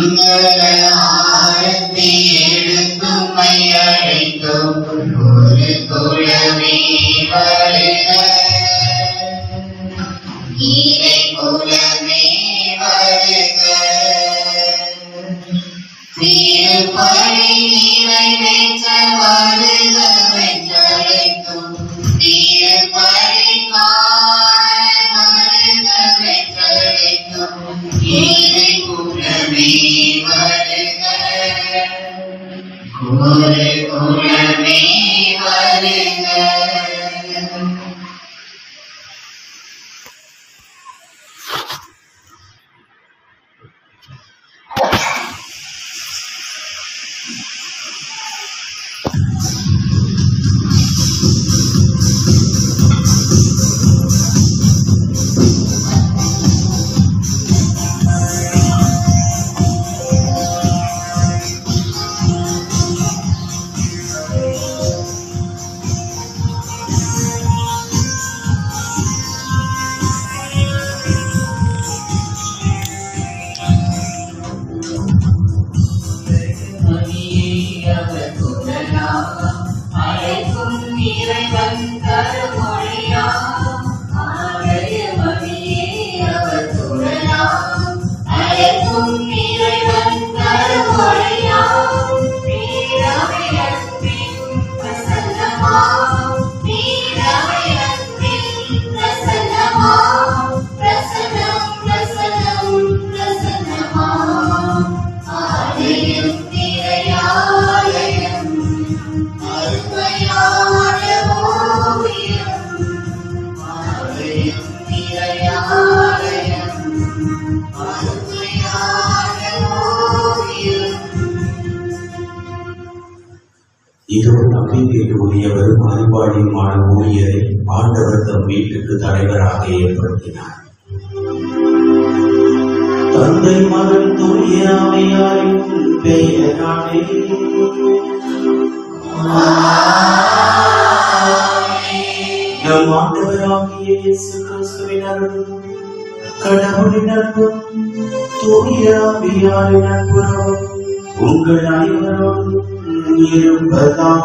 மங்கள ஆரத்தி எடுத்தும்மை அழைக்கும் ஒரு குலமே வருக, இறை குலமே வருக. திருப்பணி நிறைவேற்ற வருக வென்றழைக்கும், திருப்பணி காண வருக வென்றழைக்கும், இறை குலமே வருக, ஒரு குலமே வருக. இதோ நம்பிக்கைக்கு உரியவரும் அறிவாளியுமான ஊழியரை ஆண்டவர் தம் வீட்டுக்கு தலைவராக ஏற்படுத்தினார். தந்தை மகன் தூய ஆவியாரின் பெயராலே நம் ஆண்டவராகிய இயேசு கிறிஸ்துவின் அருளும் கடவுளின் அன்பும் தூய ஆவியாரின் அன்பும் உங்கள் அனைவரோடும் இருப்பதாக.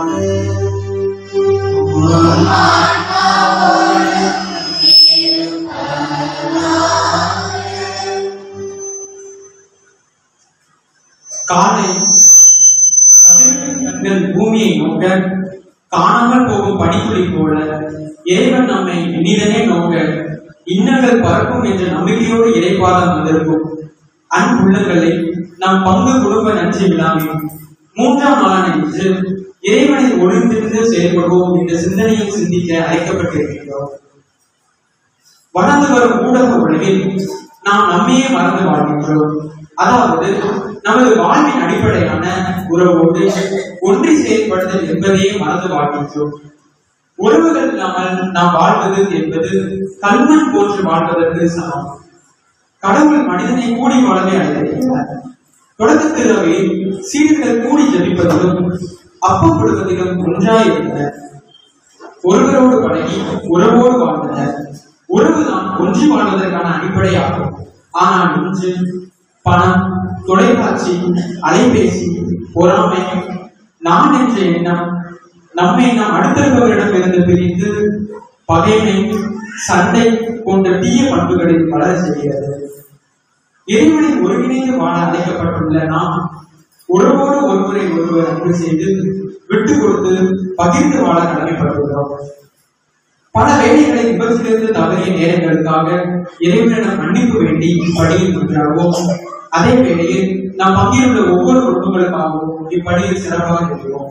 காலை கதிரவன் பூமியை நோக்க காணாமல் போகும் பனித்துளி போல இறைவன் நம்மை இனிதனே நோக்க இன்னங்கள் பறக்கும் என்ற நம்பிக்கையோடு இறைப்பாதம் வந்திருக்கும் அன்புள்ளங்களை நாம் பங்கு குடும்ப நன்றி விழாவில் 3ஆம் நாளான இன்று இறைவனை ஒளிந்திருந்து செயல்படுவோம் என்ற சிந்தனையை சிந்திக்க அழைக்கப்பட்டிருக்கின்றோம். வளர்ந்து வரும் ஊடக உலகில் நாம் நம்மையே மறந்து வாழ்கின்றோம். அதாவது நமது வாழ்வின் அடிப்படையான உறவோடு ஒன்றி செயல்படுதல் என்பதையே மறந்து வாழ்கின்றோம். உறவுகள் இல்லாமல் நாம் வாழ்வது என்பது கல்மண் போன்று வாழ்வதற்கு சமம். கடவுள் மனிதனை கூடி வாழவே அழைத்திருக்கிறார். தொடக்கத்தில் சீடர்கள் கூடி ஜபிப்பதிலும் அப்பப்படுவதிலும் ஒன்றாயிருந்தனர். ஒருவரோடு பழகி உறவோடு வாழ்ந்தனர். உறவுதான் ஒன்றி வாழ்வதற்கான அடிப்படையாகும். ஆனால் இன்று பணம், தொலைக்காட்சி, அலைபேசி, பொறாமை, நான் என்ற எண்ணம் நம்மை நாம் அடுத்தவர்களிடம் இருந்து பிரிந்து பகைமை, சண்டை போன்ற தீய பண்புகளில் வளர செய்கிறது. இறைவனை ஒருங்கிணைந்து வாழ அழைக்கப்பட்டுள்ள நாம் உறவோடு ஒருவரை ஒருவர் அன்பு செய்து விட்டு கொடுத்து பகிர்ந்து வாழ கடமைப்பட்டுள்ளோம். பல வேலைகளை விபத்திலிருந்து தவறிய நேரங்களுக்காக இறைவனிடம் மன்னிப்பு வேண்டி இப்படியில் ஒன்றாகவும், அதே வேளையில் நாம் பங்கிலுள்ள ஒவ்வொரு குடும்பங்களுக்காகவும் இப்படியில் சிறப்பாக இருக்கிறோம்.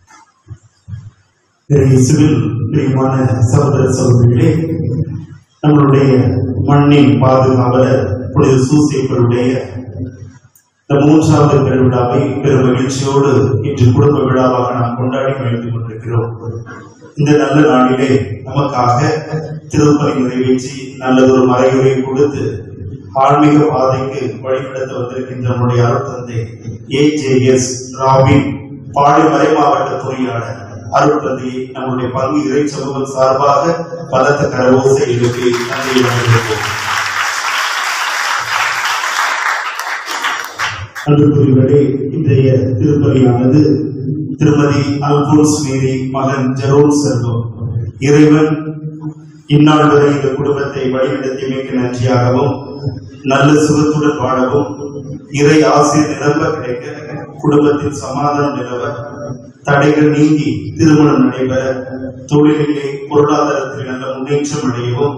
பிரியமான சகோதர சகோதரிகளே, நம்மளுடைய மண்ணின் பாதுகாவலர் புனித சூசேப்பருடைய 3வது பெருவிழாவை பெரும் மகிழ்ச்சியோடு இன்று குடும்ப விழாவாக நாம் கொண்டாடி மகிழ்ந்து கொண்டிருக்கிறோம். இந்த நல்ல நாளிலே நமக்காக திருப்பலி நிறைவேற்றி நல்லதொரு மறைவுரை கொடுத்து ஆன்மீக பாதைக்கு வழிநடத்த வந்திருக்கின்ற நம்முடைய அருட்தந்தை ஏஜேஎஸ் ராபின் பாடி மறை மாவட்ட பொறியாளர் அருட்தந்தையை நம்முடைய பங்கு இறை சமூகம் சார்பாக பலத்த கரவோசை எழுப்பி நன்றியை வழங்கியிருப்போம். அன்புக்குரியவர்களே, இன்றைய திருப்பலியானது திருமதி அல்போன்ஸ் மேரி மகன் ஜெரோம் செல்வம். இறைவன் இந்நாள் வரை இந்த குடும்பத்தை வழிநடத்தியமைக்கு நன்றியாகவும், நல்ல சுகத்துடன் வாழவும், இறை ஆசிரியர் நிரம்ப கிடைக்க, குடும்பத்தில் சமாதானம் நிலவ, தடைகள் நீங்கி திருமணம் நடைபெற, தொழிலிலே பொருளாதாரத்தில் நல்ல முன்னேற்றம் அடையவும்,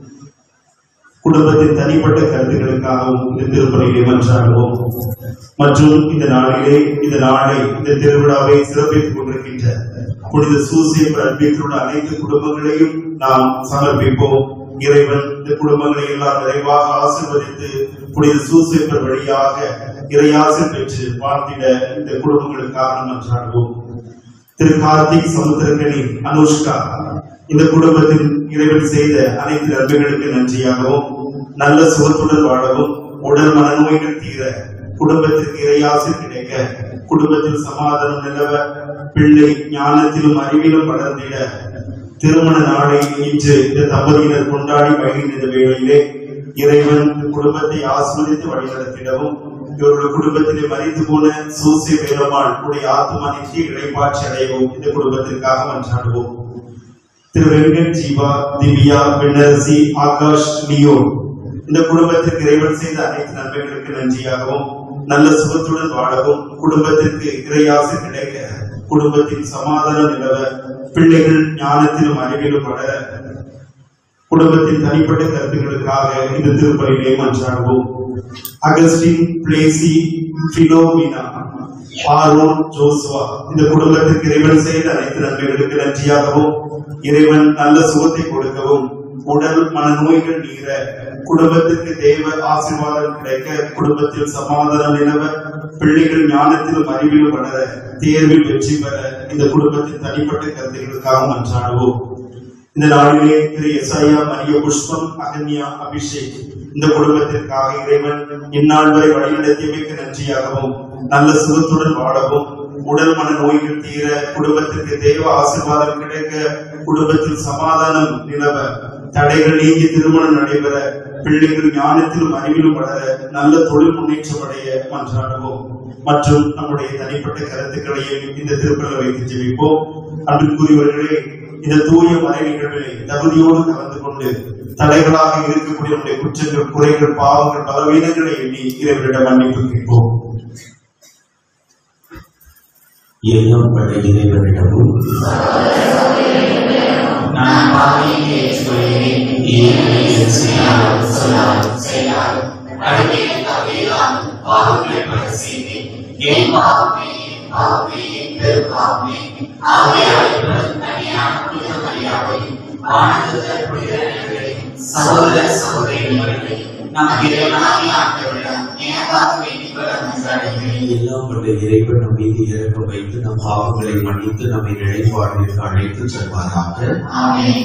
குடும்பத்தின் தனிப்பட்ட கருத்துக்களுக்காகவும் இந்த திருப்பலியை மன்றாடுவோம். மற்றும் இந்த நாளிலே இந்த திருவிழாவை சிறப்பித்துக் கொண்டிருக்கின்ற புனித சூசேப்பர் அன்பியத்தோடு அனைத்து குடும்பங்களையும் நாம் சமர்ப்பிப்போம். இறைவன் இந்த குடும்பங்களை எல்லாம் நிறைவாக ஆசீர்வதித்து புனித சூசேப்பர் வழியாக இறையாசி பெற்று வாழ்த்திட இந்த குடும்பங்களுக்காக மன்றாடுவோம். திரு கார்த்திக், சமுத்திரக்கனி, அனுஷ்கா, இந்த குடும்பத்தில் இறைவன் செய்த அனைத்து நன்மைகளுக்கு நன்றியாகவும், நல்ல சுகத்துடன் வாழவும், உடல் மனநோய்கள் தீர, குடும்பத்திற்கு இறையாசி கிடைக்க, குடும்பத்தில் சமாதானம் நிலவ, பிள்ளை ஞானத்திலும் அறிவிலும் வளர்ந்திட, திருமண நாளை இன்று இந்த தம்பதியினர் கொண்டாடி மகிழ்ந்த வேளையிலே இறைவன் குடும்பத்தை ஆஸ்வதித்து வழிநடத்திடவும், இவர்கள் குடும்பத்திலே மறித்து போன சூசே வேலம்மாள் உடைய ஆத்மா நித்திய இடைப்பாட்சி அடையவும் இந்த குடும்பத்திற்காக மன்றாடுவோம். திரு வெங்கட், ஜீவா, திவ்யா, பெண்ணரசி, ஆகாஷ், லியோ, இந்த குடும்பத்திற்கு இறைவன் செய்த அனைத்து நன்மைகளுக்கு நன்றியாகவும், நல்ல சுகத்துடன் வாழவும், குடும்பத்திற்கு இறையாசி கிடைக்க, குடும்பத்தில் சமாதானம் நிலவ, பிள்ளைகள் ஞானத்திலும் அறிவிலும் வளர, குடும்பத்தின் தனிப்பட்ட கருத்துக்களுக்காக இந்த திருப்பலியை மன்றாடுவோம். Augustine, Blessy, Philomena, Aaron, Joshua, இந்த குடும்பத்திற்கு இறைவன் செய்த அனைத்து நன்மைகளுக்கு நன்றியாகவும், இறைவன் நல்ல சுகத்தை கொடுக்கவும், உடல் மனநோய்கள் நீர, குடும்பத்திற்கு தேவ ஆசீர்வாதம் கிடைக்க, குடும்பத்தில் சமாதானம் நிலவ, பிள்ளைகள் ஞானத்திலும் அறிவிலும் வளர, தேர்வில் வெற்றி பெற இந்த குடும்பத்தின் தனிப்பட்ட கருத்துக்களுக்காக மன்றாடுவோம். இந்த நாளிலே திரு எசாயா, மரிய புஷ்பம், அகன்யா, அபிஷேக், இந்த குடும்பத்திற்காக இறைவன் இந்நாள் வரை வழிநடத்தியமைக்கு நன்றியாகவும், நல்ல சுகத்துடன் வாழவும், உடல் மன நோய்கள் தீர, குடும்பத்திற்கு தேவ ஆசீர்வாதம் கிடைக்க, குடும்பத்தில் சமாதானம் நிலவ, தடைகள் நீங்கி திருமணம் நடைபெற, பிள்ளைகள் ஞானத்திலும் அறிவிலும் வளர, நல்ல தொழில் முன்னேற்றம் அடைய மன்றாடுவோம். மற்றும் நம்முடைய தனிப்பட்ட கருத்துக்களையும் இந்த திருப்பலில் வைத்து ஜெபிப்போம். அன்புக்குரியவர்களே, இந்த தூய மறை நிகழ்வுகளை தகுதியோடு கலந்து கொண்டு தடைகளாக இருக்கக்கூடிய நம்முடைய குற்றங்கள், குறைகள், பாவங்கள், பலவீனங்களை எண்ணி இறைவனிடம் மன்னிப்பு கேட்போம். எல்லாம் பட்ட இறைவனிடமும் நான் பாவியை ஏற்றுக்கொள்கிறேன். ஏனெனில் சொல்லாலும் சொல்லாலும் செயலாலும் நடக்கையில் தவறில்லாமல் பாவங்களை பல செய்தேன். என் பாவமே, என் பாவமே, என் பெரும்பாவமே. ஆகையால் தனியான புனித மரியாதையும் வானதூதர் புனிதர்களையும் சகோதர சகோதரிகளையும் நம் இறைவனாகிய ஆண்டவரிடம் எனக்காக வேண்டிக் கொள்ள மன்றாடுகிறேன். எல்லாம் பட்ட இறைவன் நம் மீது இறக்கம் வைத்து நம் பாவங்களை மன்னித்து நம்மை நிலைப்பாட்டிற்கு அழைத்து செல்வாராக. ஆமென்.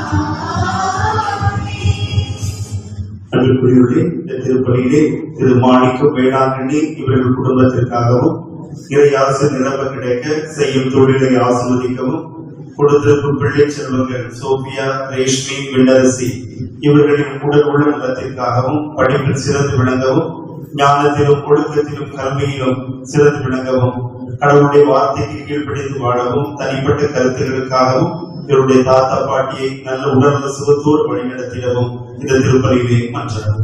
அன்புக்குரியவர்களே, இந்த திருப்பலியிலே திரு மாணிக்கம் வேளாங்கண்ணி இவர்கள் குடும்பத்திற்காகவும் இறையாசு நிரம்ப கிடைக்க செய்யும் தொழிலை ஆசிர்வதிக்கவும் கொடுத்திருக்கும் பிள்ளை செல்வங்கள் சோபியா, ரேஷ்மி, விண்ணரசி இவர்களின் உடல் உள்ள நலத்திற்காகவும் படிப்பில் சிறந்து விளங்கவும் ஞானத்திலும் ஒழுக்கத்திலும் கல்வியிலும் சிறந்து விளங்கவும் கடவுளுடைய வார்த்தைக்கு கீழ்ப்படிந்து வாழவும் தனிப்பட்ட கருத்துகளுக்காகவும் இவருடைய தாத்தா பாட்டியை நல்ல உடல்நல சுகத்தோடு வழிநடத்திடவும் இந்த திருப்பலியிலே மன்றாடுவோம்.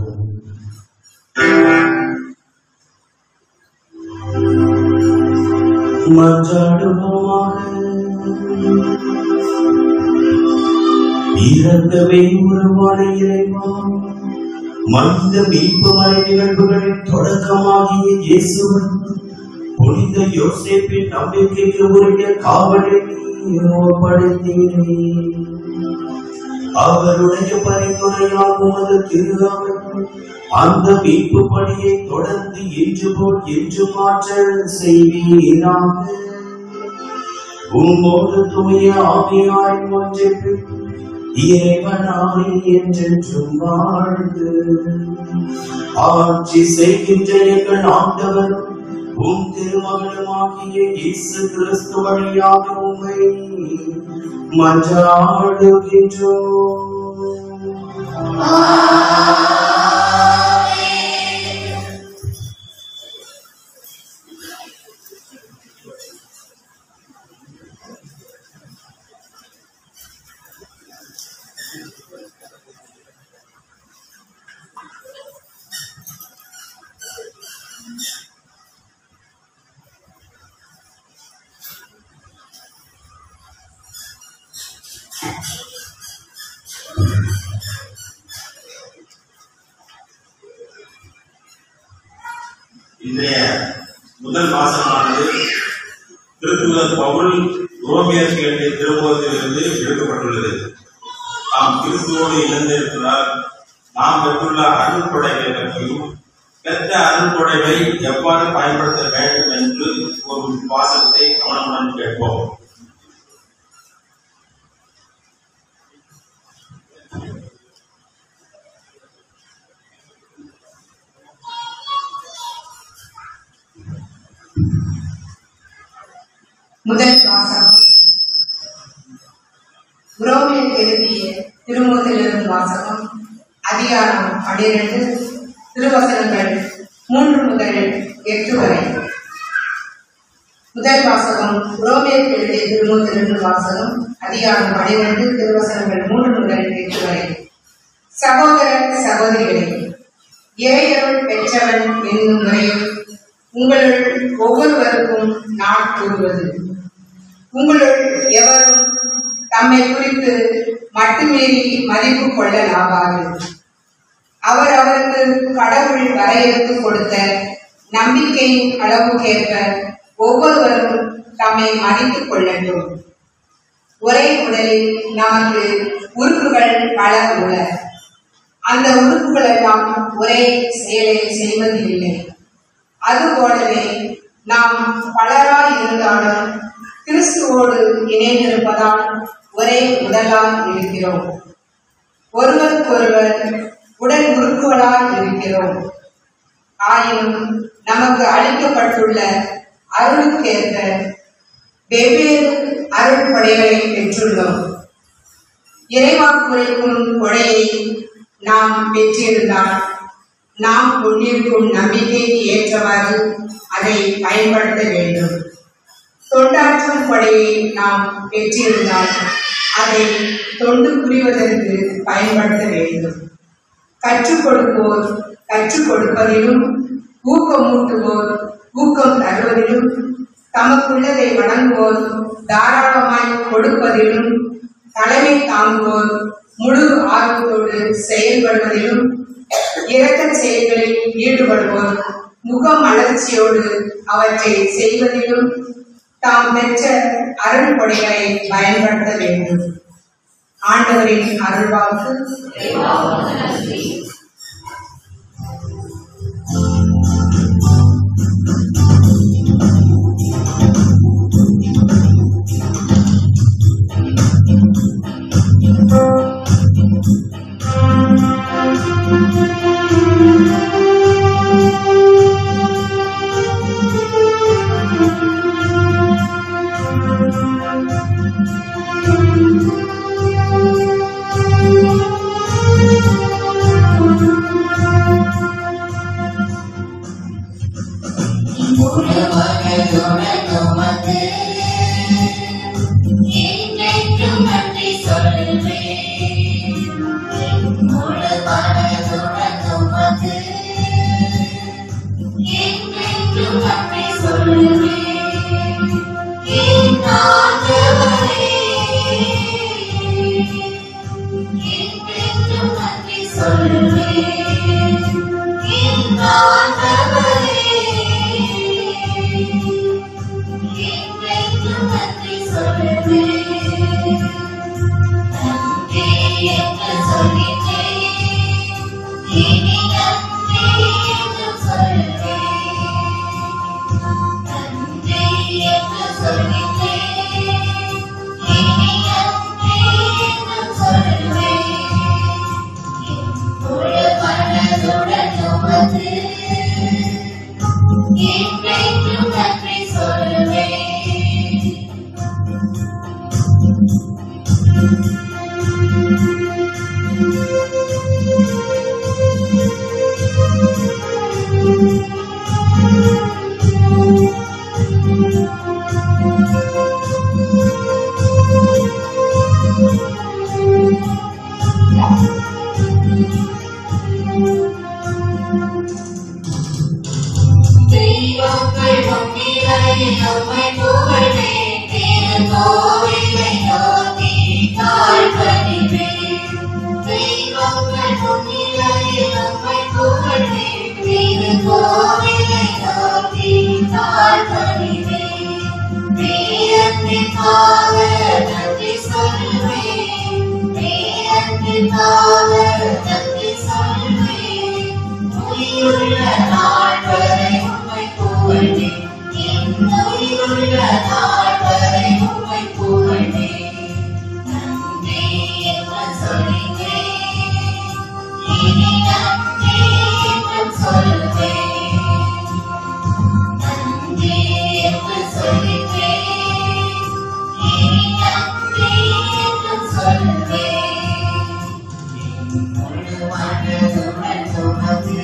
இறந்தவே உருவான இறைவா, மனித மீட்பு மறை நிகழ்வுகளின் தொடக்கமாகிய இயேசுவை புனித யோசேப்பின் நம்பிக்கைக்கு உரிய காவலில் படுத்தீரே. அவருடைய பரிந்துரையால் உமது திருநாமம் அந்த மீட்பு பணியை தொடர்ந்து என்று போல் என்று மாற்ற செய்வீராக. உம்மோடு தூய ஆவியாய் ஒன்றிற்கு இறைவனாய் என்றென்றும் வாழ்ந்து ஆட்சி செய்கின்ற எங்கள் ஆண்டவர் உம் திருமகனுமாகிய இயேசு கிறிஸ்து வழியாக உம்மை மன்றாடுகின்றோம். இன்றைய முதல் வாசகமானது திருத்தூதர் பவுல் ரோமியருக்கு எழுதிய திருமுகத்திலிருந்து எடுக்கப்பட்டுள்ளது. நாம் கிறிஸ்துவோடு இணைந்திருக்கிறார். நாம் பெற்றுள்ள அருள்கொடைகளை பற்றியும் பெற்ற அருள்கொடைகளை எவ்வாறு பயன்படுத்த வேண்டும் என்று ஒரு வாசகத்தை கவனமுடன் கேட்போம். முதல் வாசகம் ரோமியருக்கு எழுதிய திருமுகத்திலிருந்து வாசகம். அதிகாரம் 12, திருவசனங்கள் 3 முதல் 8 வரை. முதல் வாசகம் ரோமியருக்கு எழுதிய திருமுகத்திலிருந்து வாசகம். அதிகாரம் 12, திருவசனங்கள் 3 முதல் 8 வரை. சகோதர சகோதரிகளே, இறையருள் பெற்றவன் என்னும் முறையில் உங்களுள் ஒவ்வொருவருக்கும் நான் கூறுவது, உங்களுள் எவரும் தம்மை குறித்து மட்டுமீறி மதிப்பு கொள்ளலாகாது. அவர் அவருக்கு கடவுள் வரையறுத்து கொடுத்த நம்பிக்கையின் அளவுக்கேற்ப ஒவ்வொருவரும் தம்மை மதித்துக் கொள்ளட்டும். ஒரே உடலில் நமக்கு உறுப்புகள் பல உள்ள, அந்த உறுப்புகள் எல்லாம் ஒரே செயலை செய்வதில்லை. அதுபோலவே நாம் பலராய் இருந்தாலும் கிறிஸ்துவோடு இணைந்திருப்பதால் ஒரே உடலாய் இருக்கிறோம். ஒருவருக்கொருவர் உடல் உறுப்புகளாய் இருக்கிறோம். ஆயினும் நமக்கு அளிக்கப்பட்டுள்ள அருளுக்கேற்ப வெவ்வேறு அருள் கொடைகளை பெற்றுள்ளோம். இறைவாக்குரைக்கும் கொடையை நாம் பெற்றிருந்தால் நாம் கொண்டிருக்கும் நம்பிக்கைக்கு ஏற்றவாறு அதை பயன்படுத்த வேண்டும். தொண்டாற்றும் கொடையை நாம் பெற்றிருந்தால் அதை தொண்டு புரிவதற்கு பயன்படுத்த வேண்டும். கற்றுக் கொடுப்போர் கற்றுக் கொடுப்பதிலும், ஊக்கமூட்டுவோர் ஊக்கம் தருவதிலும், தமக்குள்ளதை வழங்குவோர் தாராளமாய் கொடுப்பதிலும், தலைமை தாங்குவோர் முழு ஆர்வத்தோடு செயல்படுவதிலும், இரக்க செயல்களில் ஈடுபடுவோர் முகமலர்ச்சியோடு அவற்றை செய்வதிலும் தாம் பெற்ற அருள் கொடைகளை பயன்படுத்த வேண்டும். ஆண்டவரின் அருள்வாக்கு. முழு மனதுடன் உமக்கு என்றென்றும் நன்றி சொல்லுவேன் என் ஆண்டவரே. என்றென்றும் நன்றி சொல்லுவேன் என் ஆண்டவரே. என்றென்றும் நன்றி சொல்லுவேன். நன்றி என்று சொல்லிட்டேன் இனி நன்றி என்று சொல்லுவேன். நன்றி என்று சொல்லிட்டேன் இனி நன்றி என்று சொல்லுவேன். முழு மனதுடன் உமக்கு என்றென்றும் நன்றி சொல்லுவேன். தெய்வங்கள் முன்னிலையில் உம்மை புகழ்வேன். திருக்கோவிலை நோக்கி தாழ்பணிவேன். தெய்வங்கள் முன்னிலையில் உம்மை புகழ்வேன். திருக்கோவிலை நோக்கி தாழ்பணிவேன். பேரன்பிற்காக நன்றி சொல்வேன். பேரன்பிற்காக நன்றி சொல்வேன். உயிருள்ள நாள் வரை உம்மை புகழ்வேன். என் உயிருள்ள நாள் வரை உம்மை புகழ்வேன். நன்றி என்று சொல்லுவேன் இனி நன்றி என்று சொல்லுவேன். நன்றி என்று சொல்லுவேன் இனி நன்றி என்று சொல்லுவேன். முழு மனதுடன் உமக்கு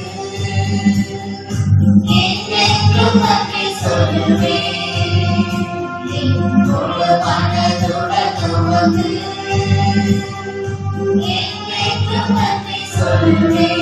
என்றென்றும் நன்றி சொல்லுவேன். முழு மனதுடன் உமக்கு என்றென்றும் நன்றி சொல்லுவேன்.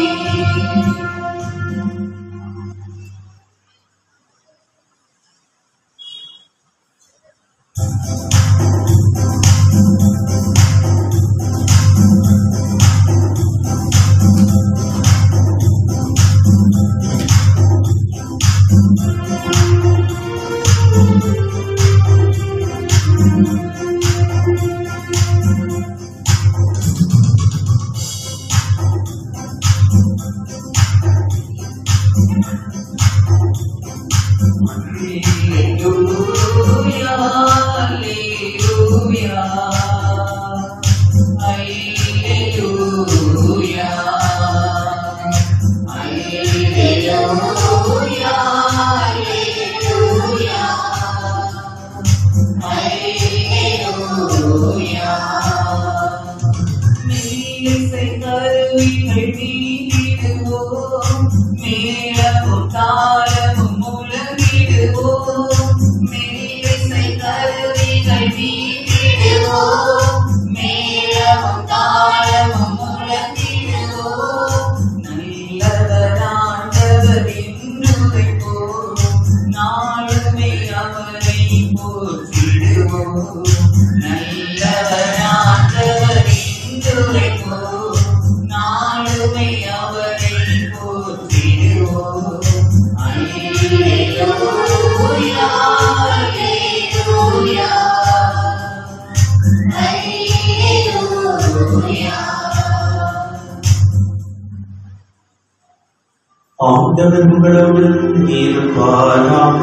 ஆண்டவர் உங்களோடு இருப்பாராக.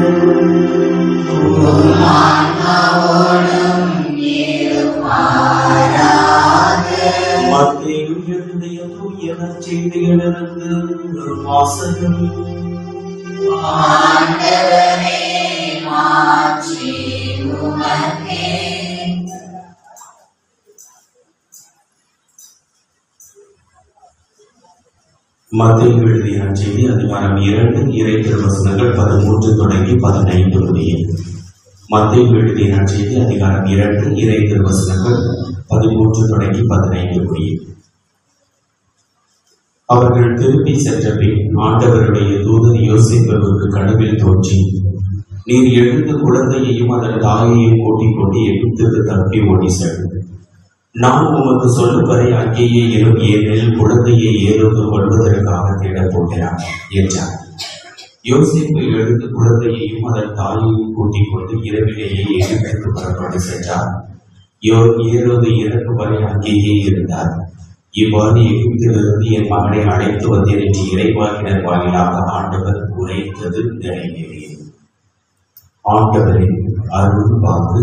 மத்தேயு எழுதிய தூய நற்செய்தியிலிருந்து வாசகம். ஆண்டவரே மாட்சி உமக்கே. மத்தேயு எழுதிய நற்செய்தி அதிகாரம் 2 இறை திருவசனங்கள் 13 தொடங்கி 15 முடிய. மத்தேயு எழுதிய நற்செய்தி அதிகாரம் 2 இறை திருவசனங்கள் 13 தொடங்கி 15 முடிய. அவர்கள் திரும்பி சென்ற பின் ஆண்டவருடைய தூதர் யோசேப்புக்கு கனவில் தோன்றி, நீர் எழுந்த குழந்தையையும் அதன் தாயையும் கூட்டிக் கொண்டு எகிப்துக்கு தப்பி ஓடி செல். நான் உமக்கு சொல்லும் வரை அங்கேயே இரும், ஏனெனில் குழந்தையை ஏதோடு கொள்வதற்காக தேடப் போகிறார் என்றார். யோசேப்பு எழுந்து குழந்தையையும் அதன் தாயையும் கூட்டிக் கொண்டு இரவிலேயே எகிப்துக்கு புறப்பட்டு சென்றார். ஏரோது இறக்கும் வரை அங்கேயே இருந்தார். இவ்வாறு எகிப்திலிருந்து என் மகனை அழைத்து வந்தேன் என்று இறைவாக்கினர் வாயிலாக ஆண்டவர் உரைத்தது நிறைவேறியது. ஆண்டவரின் அருள் வாக்கு.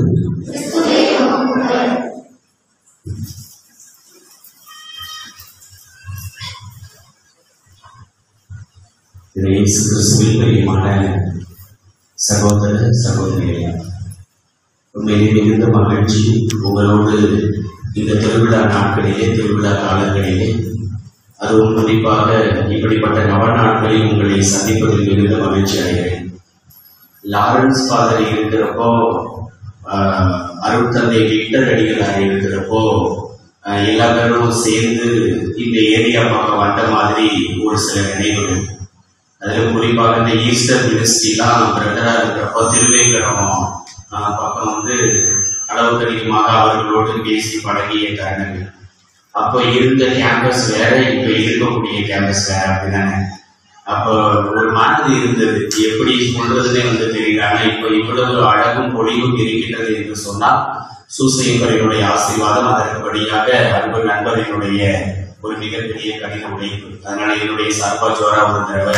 இயேசு கிறிஸ்துவில் பிரியமான சகோதர சகோதரிகளே, உண்மையிலே மிகுந்த மகிழ்ச்சி உங்களோடு இந்த திருவிழா நாட்களிலே, திருவிழா காலங்களிலே, அதுவும் குறிப்பாக இப்படிப்பட்ட நவநாட்களில் உங்களை சந்திப்பதில் மிகுந்த மகிழ்ச்சி அடைகிறேன். லாரன்ஸ் ஃபாதர் இருக்கிறப்போ, அருட்தந்தை விக்டர் அடிகளார் இருக்கிறப்போ எல்லா பேரும் சேர்ந்து இந்த ஏரியா பக்கம் வந்த மாதிரி ஒரு சில நினைவுகள். அதில் குறிப்பாக இந்த ஈஸ்டர் மினிஸ்ட்ரிலாம் பிரதரா இருக்கிறப்போ திருவேங்கடம் பக்கம் வந்து அளவுக்கு அதிகமாக அவர்களோடு பேசி பழகிய தருணங்கள். அப்போ இருந்த கேம்பஸ் வேற, இப்ப இருக்கக்கூடிய கேம்பஸ் வேற அப்படிதானே. அப்போ ஒரு மாதிரி இருந்தது, எப்படி சொல்றதுன்னே வந்து தெரியல. ஆனா இப்போ இவ்வளவு அழகும் பொழிவும் இருக்கின்றது என்று சொன்னால் சூசையப்பரினுடைய ஆசீர்வாதம், அதற்குபடியாக அன்பு நண்பர்களுடைய ஒரு மிகப்பெரிய கடின உழைப்பு. அதனால என்னுடைய சார்பா ஜோரா ஒரு தடவை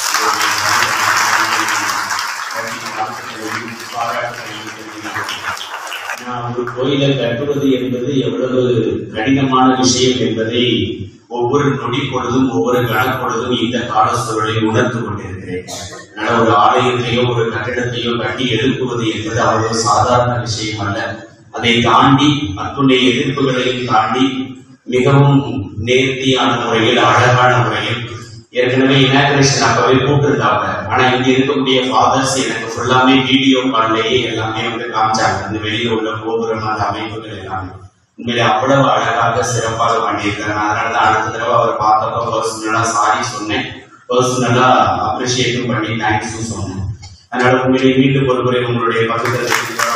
ஒரு கோயிலை கட்டுவது என்பது எவ்வளவு கடினமான விஷயம் என்பதை ஒவ்வொரு நொடி பொழுதும் ஒவ்வொரு கணப்பொழுதும் இந்த கால சூழலை உணர்ந்து கொண்டிருக்கிறேன். அதனால ஒரு ஆலயத்தையோ ஒரு கட்டிடத்தையோ கட்டி எழுப்புவது என்பது அவ்வளவு சாதாரண விஷயம் அல்ல. அதை தாண்டி அத்துடைய எதிர்ப்புகளையும் தாண்டி மிகவும் நேர்த்தியான முறையில், அழகான முறையில், ஏற்கனவே இனாகிரேஷன் அப்பவே கூப்பிட்டுருந்தாங்க. ஆனா இங்க இருக்கக்கூடிய ஃபாதர்ஸ் எனக்கு ஃபுல்லாமே வீடியோ கால்லேயே எல்லாமே வந்து காமிச்சாங்க. அந்த வெளியில உள்ள கோபுரம், அந்த அமைப்புகள் எல்லாமே உண்மையிலே அவ்வளவு அழகாக சிறப்பாக பண்ணியிருக்காங்க. அதனாலதான் அடுத்த தடவை அவர் பார்த்தப்போ பர்சனலா சாரி சொன்னேன், பர்சனலா அப்ரிஷியேட்டும் பண்ணி தேங்க்ஸும் சொன்னேன். அதனால உண்மையிலே மீண்டும் ஒரு முறை உங்களுடைய பக்கத்தில்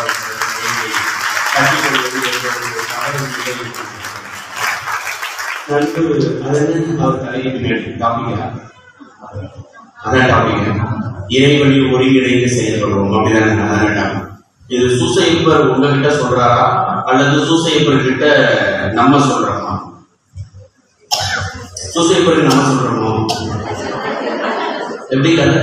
இறைவழி ஒருங்கிணைந்து செயல்படுவோம் அப்படிதானே. இது சூசையப்பர் உங்ககிட்ட சொல்றாரா அல்லது சூசையப்பர் கிட்ட நம்ம சொல்றோமா? சூசையப்பருக்கு நம்ம சொல்றோமோ? எப்படி கதை?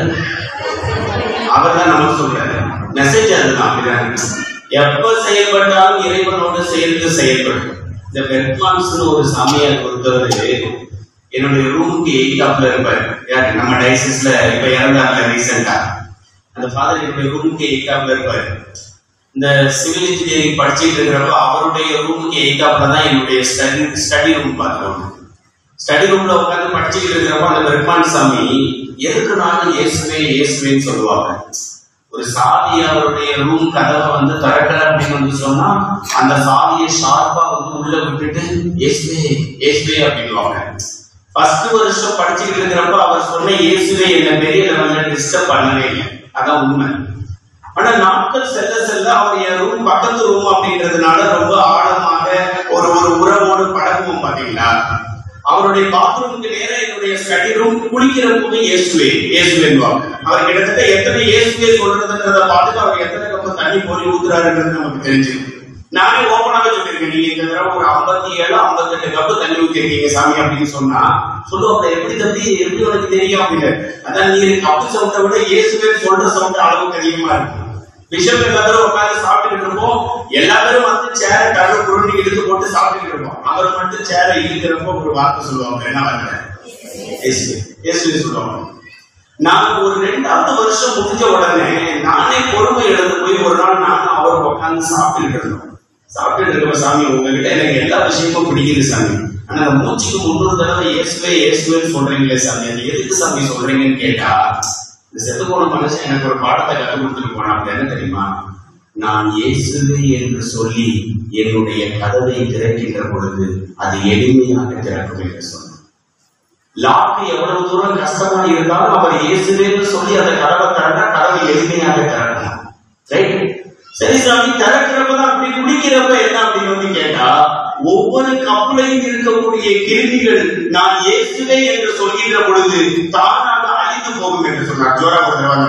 அவர் தான் நமக்கு சொல்றாரு. மெசேஜ் அதுதான். அப்படிதான் எப்ப செயல்பட்டாலும் இறைவனோடு சேர்ந்து செயல்படும். இந்த பெர்மான்ஸ் ஒரு சாமியார் பொறுத்தவரை என்னுடைய ரூமுக்கு 8 இருப்பாரு. யாரு? நம்ம டைசிஸ்ல இப்ப இறந்தாங்க ரீசெண்டா. அந்த ஃபாதர் என்னுடைய ரூமுக்கு 8 இருப்பாரு. இந்த சிவில் இன்ஜினியரிங் படிச்சுட்டு இருக்கிறப்ப அவருடைய ரூமுக்கு 8 தான் என்னுடைய ஸ்டடி ரூம் பார்த்துக்கோங்க. ஸ்டடி ரூம்ல உட்காந்து படிச்சுட்டு இருக்கிறப்ப அந்த பெர்மான் சாமி எதுக்குனாலும் இயேசுவே இயேசுவேன்னு சொல்லுவாங்க. ஒரு சாவி அவருடைய ரூம் கதவை வந்து திறக்கல அப்படின்னு வந்து சொன்னா அந்த சாவியை ஷார்ப்பா வந்து உள்ள விட்டுட்டு இயேசுவே இயேசுவே அப்படின்வாங்க. ஃபர்ஸ்ட் வருஷம் படிச்சுட்டு இருக்கிறப்ப அவர் சொன்ன இயேசுவே என்ன பெரிய லெவல்ல டிஸ்டர்ப் பண்ணவே இல்லை. அதான் உண்மை. ஆனா நாட்கள் செல்ல செல்ல அவர் என் ரூம் பக்கத்து ரூம் அப்படின்றதுனால ரொம்ப ஆழமாக ஒரு உறவோடு பழகுவோம். பாத்தீங்களா, அவருடைய பாத்ரூமுக்கு நேரம் என்னுடைய ஸ்டடி ரூம், குளிக்கிறப்பவே இயேசுவே இயேசுவேன்வாங்க. அவர் கிட்டத்தட்ட எத்தனை இயேசுவே சொல்றதுன்றத பார்த்துட்டு அவர் எத்தனை கப்பம் தண்ணி போய் ஊத்துறாருன்றது நமக்கு தெரிஞ்சுது. நானே ஓப்பனாவே சொல்லியிருக்கேன், நீங்க இந்த தடவை ஒரு 57 58 கப்பு தண்ணி ஊத்திருக்கீங்க சாமி அப்படின்னு சொன்னா சொல்லுவாங்க, எப்படி தம்பி எப்படி உனக்கு தெரியும் அப்படின்னு. அதான் நீங்க கப்பு சவுண்டை விட இயேசுவே சொல்ற சவுண்ட் அளவுக்கு அதிகமா இருக்கு. பிஷப் எல்லாரும் உட்காந்து சாப்பிட்டுட்டு இருப்போம். எல்லா பேரும் வந்து சேர கடலை புரண்டி இழுத்து போட்டு சாப்பிட்டுட்டு இருப்போம். அவர் மட்டும் சேர இழுக்கிறப்போ ஒரு வார்த்தை சொல்லுவாங்க, என்ன வார்த்தை? இயேசுவே சொல்லுவாங்க. நான் ஒரு 2வது வருஷம் முடிஞ்ச உடனே நானே பொறுமை இழந்து போய் ஒரு நாள் நானும் அவர் உட்காந்து சாப்பிட்டுட்டு இருந்தோம். சாப்பிட்டுட்டு இருக்க, சாமி உங்ககிட்ட எனக்கு எல்லா விஷயமும் பிடிக்குது சாமி, ஆனா அந்த மூச்சுக்கு 300 தடவை இயேசுவே இயேசுவேன்னு சொல்றீங்களே சாமி, அது எதுக்கு சாமி சொல்றீங்கன்னு கேட்டா, இந்த செத்து போன மனுஷன் எனக்கு ஒரு பாடத்தை கற்றுக் கொடுத்துட்டு போனா. அப்படி என்ன தெரியுமா, நான் இயேசுவே என்று சொல்லி என்னுடைய கதவை திறக்கின்ற பொழுது அது எளிமையாக திறக்கும் என்று சொன்னார். லாக்கு எவ்வளவு தூரம் கஷ்டமா இருந்தாலும் அவர் இயேசுவேன்னு சொல்லி அந்த கதவை திறந்தா கதவை எளிமையாக திறக்கணும். ரைட்? சரி சாமி, திறக்கிறப்பதான் அப்படி குடிக்கிறப்ப என்ன அப்படின்னு வந்து கேட்டா, ஒவ்வொரு கப்பலையும் இருக்கக்கூடிய கிருமிகள் நான் இயேசுவே என்று சொல்கின்ற பொழுது தானாக அழிந்து போகும் என்று சொன்னார். ஜோரா கொடுத்தவன்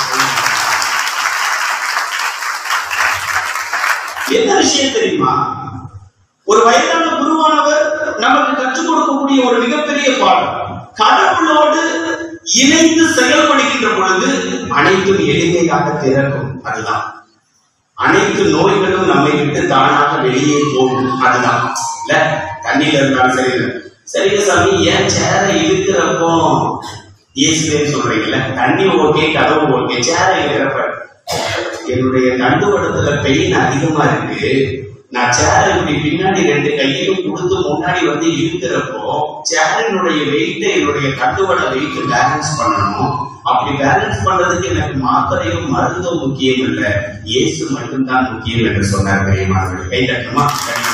என்ன விஷயம் தெரியுமா? ஒரு வயதான குருவானவர் நமக்கு கற்றுக் கொடுக்கக்கூடிய ஒரு மிகப்பெரிய பாடம், கடவுளோடு இணைந்து செயல்படுகின்ற பொழுது அனைத்தும் எளிமையாக திறக்கும். அதுதான் அனைத்து நோய்களும் நம்மை விட்டு தானாக வெளியே போகும். அதுதான் இல்ல, தண்ணியில இருந்தாலும் சரியில்லை. சரிங்க சாமி, ஏன் சேரை இழுக்கிறப்போ இயேசுன்னு சொல்றீங்கல்ல, தண்ணி ஓகே, கதவு ஓகே, சேரை இழுக்கிறப்ப என்னுடைய கண்டுபடுத்தல பெயின் அதிகமா இருக்கு, நான் சேரை இப்படி பின்னாடி ரெண்டு கையையும் கொடுத்து முன்னாடி வந்து இழுக்கிறப்போ சேரினுடைய வெயிட்டை என்னுடைய கண்டுவட வெயிட் பேலன்ஸ் பண்ணணும். அப்படி பேலன்ஸ் பண்றதுக்கு எனக்கு மாத்திரையும் மருந்தும் முக்கியம் இல்லை, இயேசு மட்டும்தான் முக்கியம் என்று சொன்னார். பெரியமானவர்கள் கை தட்டமா?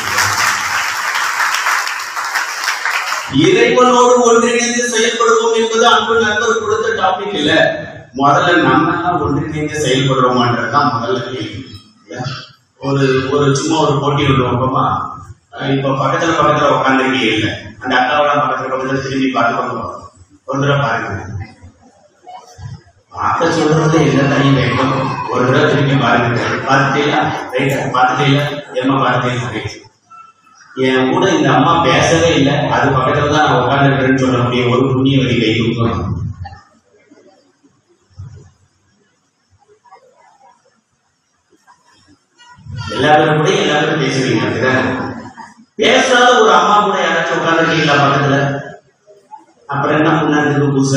இறைவனோடு ஒன்றிணைந்து செயல்படுவோம் என்பது அன்பு நண்பர் கொடுத்த டாபிக் இல்ல. முதல்ல நம்ம ஒன்றிணைந்து செயல்படுறோமான்றதுதான் முதல்ல கேள்வி. ஒரு சும்மா ஒரு போட்டி விடுவோமா, இப்ப பக்கத்துல உட்காந்துருக்கே இல்லை, அந்த அக்காவோட பக்கத்துல திரும்பி பார்த்து கொண்டு ஒரு தடவை பாருங்க. பார்க்க சொல்றது என்ன தனி வேண்டும், ஒரு தடவை திரும்பி பாருங்க. பார்த்துட்டீங்களா? ரைட்டா? பார்த்துட்டீங்களா? எம்மா பார்த்துட்டீங்க? என் கூட இந்த அம்மா பேசவே இல்லை, அது பக்கத்துல தான் நான் உட்காந்துருக்கேன்னு சொல்லக்கூடிய ஒரு புண்ணிய வழி கை கொடுக்கணும். எல்லாரும் கூட எல்லாரும் பேசுறீங்க. பேசாத ஒரு அம்மா கூட யாராச்சும் உட்காந்துருக்கீங்களா பக்கத்துல? அப்புறம் என்ன முன்னாடி பூச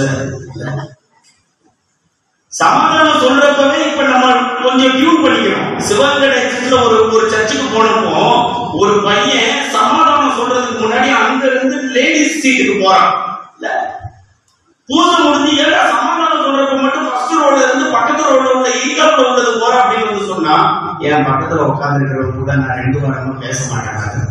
சமாதானம் சொல்றப்பவே இப்ப நம்ம கொஞ்சம் டியூன் பண்ணிக்கிறோம். சிவகணேசத்துல ஒரு சர்ச்சுக்கு போனப்போ ஒரு பையன் சமாதானம் சொல்றதுக்கு முன்னாடி அங்க இருந்து லேடிஸ் சீட்டுக்கு போறான். பூசை முடிஞ்சு ஏன்னா சமாதானம் சொல்றப்ப மட்டும் ஃபர்ஸ்ட் ரோட்ல இருந்து பக்கத்து ரோட்ல உள்ள ஈக்காப்ல உள்ளது போற அப்படின்னு வந்து சொன்னா, என் பக்கத்துல உட்கார்ந்து இருக்கிறவங்க கூட நான் 2 வாரமா பேச மாட்டேன்.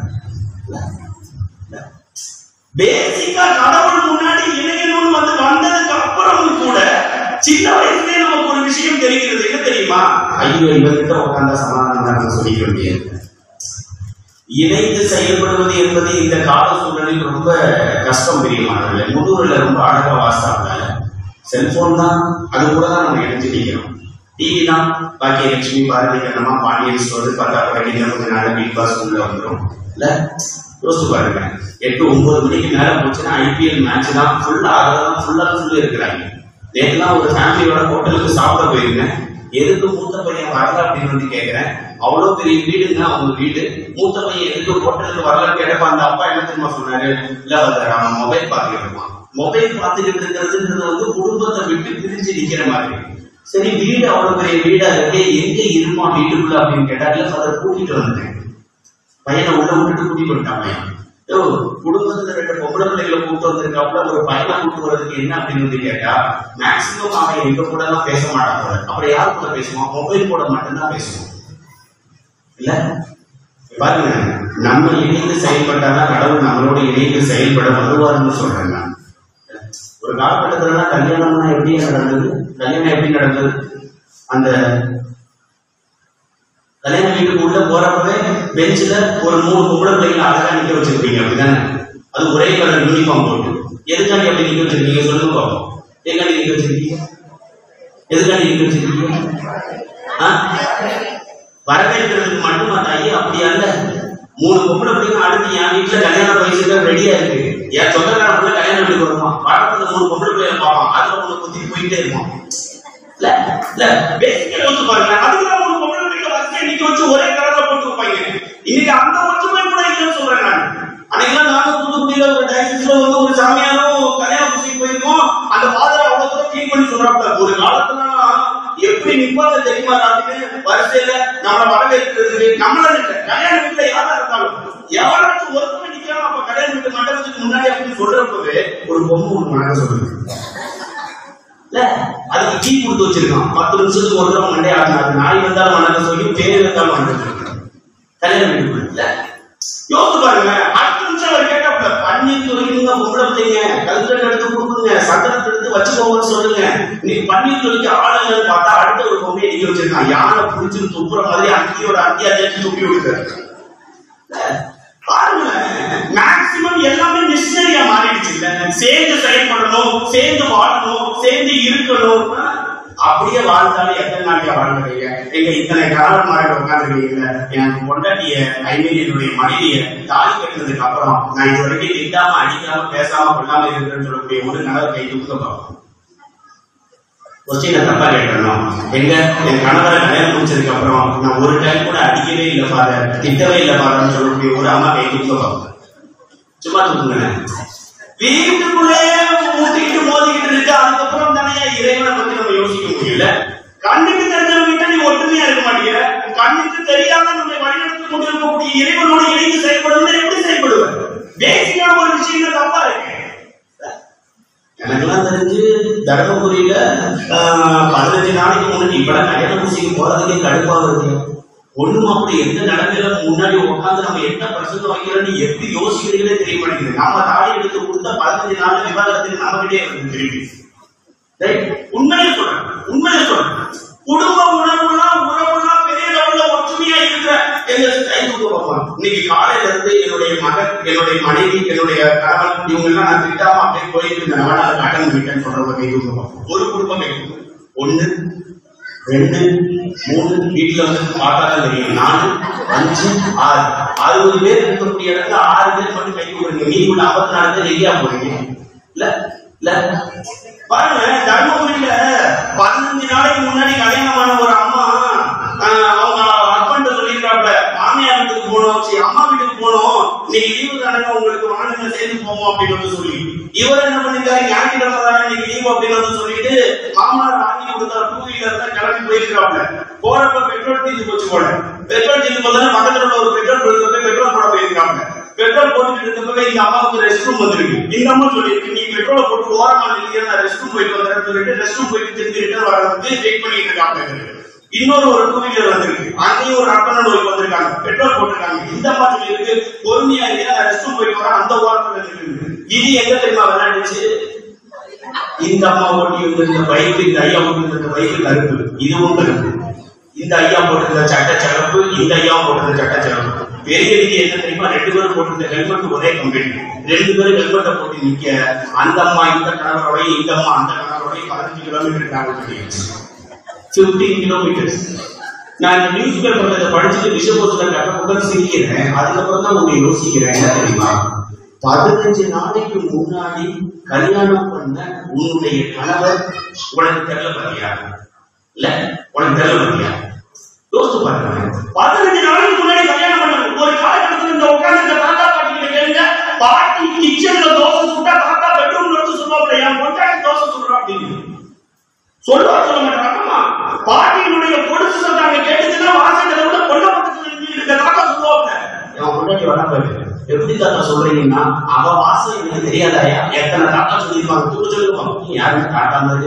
பேசிக்கா கடவுள் முன்னாடி இணையணும்னு வந்ததுக்கு அப்புறமும் கூட சின்ன வயசுலயே நமக்கு ஒரு விஷயம் தெரிகிறது. என்ன தெரியுமா? ஐயோ, இவர்கிட்ட உட்கார்ந்த சமாதானம் சொல்லிக்க முடியாது. இணைந்து செயல்படுவது என்பது இந்த கால சூழலில் ரொம்ப கஷ்டம். பெரியமானவர்களே, முன்னூறுல ரொம்ப அழகா வாசாங்க. செல்போன் தான், அது கூட தான் நம்ம எடுத்து நிற்கிறோம். டிவி தான், பாக்கியலட்சுமி, பாரதி கண்ணம்மா, பாண்டியன் ஸ்டோர், பார்த்தா கொஞ்ச நாள் பிக் பாஸ் உள்ள வந்துடும் இல்ல. யோசிச்சு பாருங்க, 8-9 மணிக்கு மேல போச்சுன்னா ஐபிஎல் மேட்ச் தான் ஃபுல்லா இருக்கிறாங்க. நேற்றுலாம் ஒரு ஃபேமிலியோட ஹோட்டலுக்கு சாப்பிட போயிருந்தேன். எதுக்கு மூத்த பையன் வரல அப்படின்னு வந்து கேட்கிறேன். அவ்வளவு பெரிய வீடுங்க அவங்க வீடு. மூத்த பையன் எதுக்கு ஹோட்டலுக்கு வரலன்னு கேட்டப்ப அந்த அப்பா என்ன தெரியுமா சொன்னாரு? இல்ல அவன் மொபைல் பார்த்துக்கிட்டு இருப்பான். மொபைல் பார்த்துக்கிட்டு இருக்கிறதுன்றது வந்து குடும்பத்தை விட்டு பிரிஞ்சு நிக்கிற மாதிரி. சரி, வீடு அவ்வளவு பெரிய வீடா இருக்கு, எங்க இருப்பான் வீட்டுக்குள்ள அப்படின்னு கேட்டா, இல்ல ஃபாதர் கூட்டிட்டு வந்துட்டேன். பையனை உள்ள விட்டுட்டு கூட்டிட்டு வந்துட்டான் பையன். குடும்பத்துல 2 பொம்பளை பிள்ளைகளை கூப்பிட்டு வந்திருக்காப்புல, ஒரு பையனை கூப்பிட்டு வரதுக்கு என்ன அப்படின்னு வந்து கேட்டா, மேக்சிமம் அவன் எங்க கூட எல்லாம் பேச மாட்டான். அப்புறம் யாரு கூட பேசுவான்? மொபைல் கூட மட்டும்தான் பேசுவான். இல்ல பாருங்க, நம்ம இணைந்து செயல்பட்டாதான் கடவுள் நம்மளோட இணைந்து செயல்பட வருவாருன்னு சொல்றேன் நான். ஒரு காலகட்டத்துல கல்யாணம்னா எப்படி நடந்தது? அந்த கல்யாண வீட்டுக்கு உள்ள போறப்பவே பெஞ்சில ஒரு 3 பொம்பளை பிள்ளைங்களை அழகா நிக்க வச்சிருப்பீங்க, அப்படிதானே? அது ஒரே கலர் யூனிஃபார்ம் போட்டு. எதுக்காண்டி அப்படி நிக்க வச்சிருக்கீங்க சொல்லுங்க பாப்போம். எதுக்காண்டி நிக்க வச்சிருக்கீங்க? வரவேற்கிறதுக்கு மட்டுமா தாயி? அப்படியா? இல்ல, 3 பொம்பளை பிள்ளைங்க அடுத்து என் வீட்டுல கல்யாண பயிற்சியில ரெடியா இருக்கு. என் சொந்தக்காரப்புல கல்யாண வீட்டுக்கு வருமா, பக்கத்துல 3 பொம்பளை பிள்ளைங்க பார்ப்பான், அதுல ஒண்ணு குத்திட்டு போயிட்டே இருப்பான். பாருங்க, அதுக்கு 3 பொம்பளை பிள்ளைங்க வரிசையா நிக்க வச்சு ஒரே கலர்ல போட்டு வைப்பாங்க. இன்னைக்கு அந்த ஒற்றுமை கூட இல்லைன்னு சொல்றேன் நான். அன்னைக்கெல்லாம் நாங்க தூத்துக்குடியில ஒரு டைசிஸ்ல வந்து ஒரு சாமியாரும் கல்யாண பூஜைக்கு போயிருக்கோம். அந்த ஃபாதர் அவ்வளவு தூரம் கிளீன் பண்ணி சொல்றாங்க. ஒரு காலத்துல எப்படி நிப்பாங்க தெரியுமா? வரிசையில நம்மளை வரவேற்கிறதுக்கு நம்மள கல்யாண வீட்டுல யாரா இருந்தாலும் எவராச்சும் ஒருத்தர் நிக்கலாம். அப்ப கல்யாண வீட்டு மண்டபத்துக்கு முன்னாடி அப்படின்னு சொல்றப்பவே ஒரு பொம்மை ஒண்ணு மனக்க சொல்லுது இல்ல. அது அதுக்கு டீ கொடுத்து வச்சிருக்கான். 10 நிமிஷத்துக்கு ஒரு தடவை மண்டே ஆடினாரு. நாய் வந்தாலும் வணக்கம் சொல்லி, பேரு வந்தாலும் வணக்கம் சொல்லி கல்யாணம் வீட்டுக்குள்ள யோசிச்சு பாருங்க. 10 நிமிஷம் அவர் கேட்டாப்ல, பன்னீர் துளிக்குங்க பொம்பளை பிள்ளைங்க, கல்கட்டு எடுத்து கொடுக்குங்க, சந்தனத்தை எடுத்து வச்சுக்கோங்கன்னு சொல்லுங்க. இன்னைக்கு பன்னீர் துளிக்கு ஆளுங்கன்னு பார்த்தா அடுத்த ஒரு பொம்மையை நீங்க வச்சிருக்கான். யானை புடிச்சு துப்புற மாதிரி அங்கியோட அத்தியாவசியம் துப்பி விடுறாரு. பாருங்க, மேக்சிமம் எல்லாமே மிஷனரியா மாறிடுச்சு. சேர்ந்து செயல்படணும், சேர்ந்து வாழணும், சேர்ந்து இருக்கணும். அப்படியே வாழ்ந்தாலும் எத்தனை நாளையா வாழ்ந்துறீங்க? எங்க இத்தனை கணவன்மார்கள் உட்காந்துருக்கீங்க. எனக்கு பொண்டாட்டிய என்னுடைய மனைவிய தாலி கட்டினதுக்கு அப்புறம் நான் இது வரைக்கும் திட்டாம அடிக்காம பேசாம கொள்ளாம இருக்கிறேன்னு சொல்லக்கூடிய ஒரு கணவர் கை தூக்க பார்ப்போம். கொஸ்டின் தப்பா கேட்கணும். எங்க என் கணவரை கல்யாணம் முடிச்சதுக்கு அப்புறம் நான் ஒரு டைம் கூட அடிக்கவே இல்லை ஃபாதர், திட்டவே இல்லை ஃபாதர்ன்னு சொல்லக்கூடிய ஒரு அம்மா கை தூக்க பார்ப்போம். சும்மா தூக்குங்க. வீட்டுக்குள்ளே மூட்டிக்கிட்டு மோதிக்கிட்டு இருக்கு. அதுக்கப்புறம் தானே இறைவனை பத்தி நம்ம யோசிக்க முடியல. கண்ணுக்கு தெரிஞ்சவங்கிட்ட நீ ஒற்றுமையா இருக்க மாட்டீங்க. கண்ணுக்கு தெரியாம நம்ம வழிநடத்தி கொண்டு இருக்கக்கூடிய இறைவனோடு இணைந்து செயல்படுவது எப்படி செயல்படுவேன்? பேசிக்கான ஒரு விஷயம் தப்பா இருக்கு. எனக்கெல்லாம் தெரிஞ்சு தர்மபுரியில 15 நாளைக்கு முன்னாடி இப்பெல்லாம் கல்யாண பூசிக்கு போறதுக்கே கடுப்பா இருக்கு. ஒண்ணும் அப்படி எந்த நடக்கையில முன்னாடி உட்காந்து நம்ம என்ன பிரச்சனை வைக்கிறோம்னு எப்படி யோசிக்கிறீங்களே தெரிய மாட்டேங்குது. நம்ம தாடி எடுத்து கொடுத்தா 15 நாள் விவாதத்துக்கு நம்மகிட்டே இருக்கு திருப்பி. உண்மையை சொல்றேன். குடும்ப உணர்வுலாம் பெரிய லெவல்ல ஒற்றுமையா இருக்கிற எங்க கை தூக்க பார்ப்போம். இன்னைக்கு காலையில இருந்து என்னுடைய மகன், என்னுடைய மனைவி, என்னுடைய கணவன் இவங்க எல்லாம் நான் திட்டாம அப்படியே போயிட்டு இருந்தேன். அதை கடன் பண்ணிட்டேன்னு சொல்றவங்க கை தூக்க பார்ப்போம். ஒரு குடும்பம் கை தூக்கும். 1 2 3 வீட்டுல வந்து பார்த்தாதான் தெரியும். 4 5 6 60 பேர் இருக்கக்கூடிய இடத்துல 6 பேர் மட்டும் கை கொடுங்க. நீ கூட 54 பேர் எங்கேயா போறீங்க? இல்ல பாருங்க, தர்மபுரியில 15 நாளைக்கு முன்னாடி கல்யாணமான ஒரு அம்மா அவங்க ஹஸ்பண்ட் சொல்லிருக்காப்ல, மாமியார் வீட்டுக்கு போனோம், அம்மா வீட்டுக்கு போனோம், இன்னைக்கு லீவு தானே உங்களுக்கு வாங்க சேர்ந்து போவோம் அப்படின்னு வந்து சொல்லி, இவர் என்ன பண்ணிருக்காரு, ஞாயிற்றுக்கிழமை தானே இன்னைக்கு லீவு அப்படின்னு வந்து சொல்லிட்டு மாமனார் வாங்கி கொடுத்தாரு. 2 வீலர் தான் கிளம்பி போயிருக்காப்ல. போறப்ப பெட்ரோல் தீர்ந்து போச்சு போல. பெட்ரோல் தீர்ந்து போது பக்கத்துல உள்ள ஒரு பெட்ரோல் போய் பெட்ரோல் போட போயிருக்காங்க. பெட்ரோல் போட்டுட்டு இருந்தப்பவே இந்த அம்மாவுக்கு ரெஸ்ட் ரூம் வந்திருக்கு. இந்த அம்மா சொல்லிருக்கு, நீ பெட்ரோலை போட்டு ஓரமா இல்லையா, நான் ரெஸ்ட் ரூம் போயிட்டு வந்தேன்னு சொல்லிட்டு ரெஸ்ட் ரூம் போயிட்டு திரும்பி ரிட்டர்ன் வர வந்து வெயிட் பண்ணிட்டு இருக்காங்க. இன்னொரு ஒரு 2 வீலர் வந்திருக்கு. அங்கேயும் ஒரு ஹஸ்பண்ட் ஒய்ஃப் வந்திருக்காங்க, பெட்ரோல் போட்டிருக்காங்க. இந்த அம்மா சொல்லிருக்கு, பொறுமையா இல்லையா, ரெஸ்ட் ரூம் போயிட்டு வர அந்த ஓரத்துல இருக்கு. இது எங்க தெரியுமா விளையாடுச்சு? இந்த அம்மா ஓட்டி இருந்த பைக்கு, இந்த ஐயா ஓட்டி இருந்த பைக்கு கருப்பு, இதுவும் கருப்பு. இந்த ஐயா போட்டிருந்த சட்ட சிறப்பு, இந்த ஐயா போட்டிருந்த சட்ட சிறப்பு. பெரிய விதி என்ன தெரியுமா? 2 பேரும் போட்டிருந்த ஹெல்மெட் ஒரே கம்பெனி. 2 பேரும் ஹெல்மெட்டை போட்டு நிக்க, அந்த அம்மா இந்த கணவரோட, இந்த அம்மா அந்த கணவரோட 15 கிலோமீட்டர் டிராவல் பண்ணிடுச்சு. 15 கிலோமீட்டர்ஸ். நான் இந்த நியூஸ் பேப்பர்ல இதை படிச்சுட்டு விஷபோசத்தை கட்டப்பட்டு சிரிக்கிறேன். அதுக்கப்புறம் தான் உங்களை யோசிக்கிறேன். என்ன தெரியுமா? 15 நாளைக்கு முன்னாடி கல்யாணம் பண்ண உன்னுடைய கணவர் உனக்கு தெரியல பாத்தியா? இல்ல உனக்கு தெரியல பாத்தியா? யோசிச்சு பாருங்க. 15 நாளைக்கு முன்னாடி கல்யாணம் பண்ண ஒரு காலகட்டத்தில் இந்த உட்கார்ந்து தாத்தா பாட்டி கேளுங்க, பாட்டி கிச்சன்ல தோசை சுட்டா தாத்தா பெட்ரூம்ல வந்து சொல்லுவாங்க, என் பொண்டாட்டி தோசை சுடுறா அப்படின்னு சொல்லுவா. சொல்ல மாட்டாங்கம்மா. பாட்டியினுடைய பொடுசு சொல்றாங்க கேட்டுச்சுன்னா வாசல்ல விட கொல்ல பக்கத்துல இருக்க தாத்தா சொல்லுவாங்க, என் பொண்டாட்டி வர போயிட்டு எப்படி தாத்தா சொல்றீங்கன்னா, அவ வாசல் எனக்கு தெரியாதாயா? எத்தனை தாத்தா சொல்லிருப்பாங்க, தூக்க சொல்லுவாங்க. யாருமே தாத்தா மாதிரி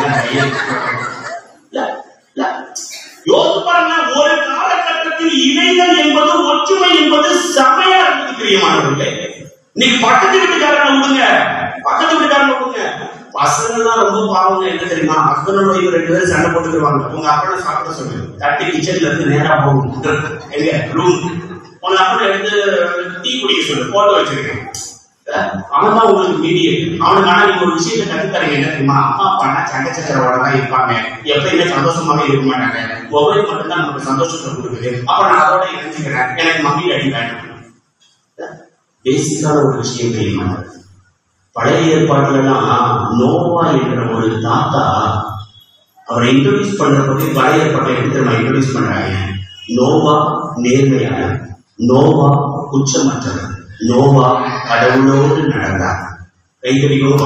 யோசிச்சு பாருங்க. ஒரு காலகட்டத்தில் இணைகள் என்பது, ஒற்றுமை என்பது செமையா இருக்குது பிரியமானவர்களே. இன்னைக்கு பக்கத்து வீட்டுக்காரங்க விடுங்க, பக்கத்து வீட்டுக்காரங்க விடுங்க. பசங்கள்லாம் ரொம்ப பாவங்க. என்ன தெரியுமா? ஹஸ்பண்டோட 2 பேரும் சண்டை போட்டுக்குவாங்க. உங்க அப்பனை சாப்பிட சொல்லு, தட்டி கிச்சன்ல இருந்து நேரா போகும் எங்க ரூம். உங்க அப்பனை எடுத்து டீ குடிக்க சொல்லு, போட்டோ வச்சிருக்கேன். அவன் தான் உங்களுக்கு மீடியேட். அவனுக்கான நீங்க ஒரு விஷயத்தை கற்றுத்தரீங்க. என்ன தெரியுமா? அம்மா அப்பானா சண்டை சச்சரவோட தான் இருப்பாங்க, எப்பயுமே சந்தோஷமாவே இருக்க மாட்டாங்க. ஒவ்வொரு மட்டும்தான் நமக்கு சந்தோஷத்தை கொடுக்குது. அப்ப நான் அதோட இணைஞ்சுக்கிறேன், எனக்கு மம்மி அடி வேணும். பேசிக்கான ஒரு விஷயம் தெரியுமா? பழைய ஏற்பாட்டுலாம் நோவா என்ற ஒரு தாத்தா அவரை இன்ட்ரோடியூஸ் பண்றப்ப பழைய ஏற்பாட்டை எடுத்து நம்ம இன்ட்ரோடியூஸ் பண்றாங்க. நோவா நேர்மையான, நோவா குற்றமற்றவர், நோவா கடவுளோடு நடந்தார். கைத்தறியும்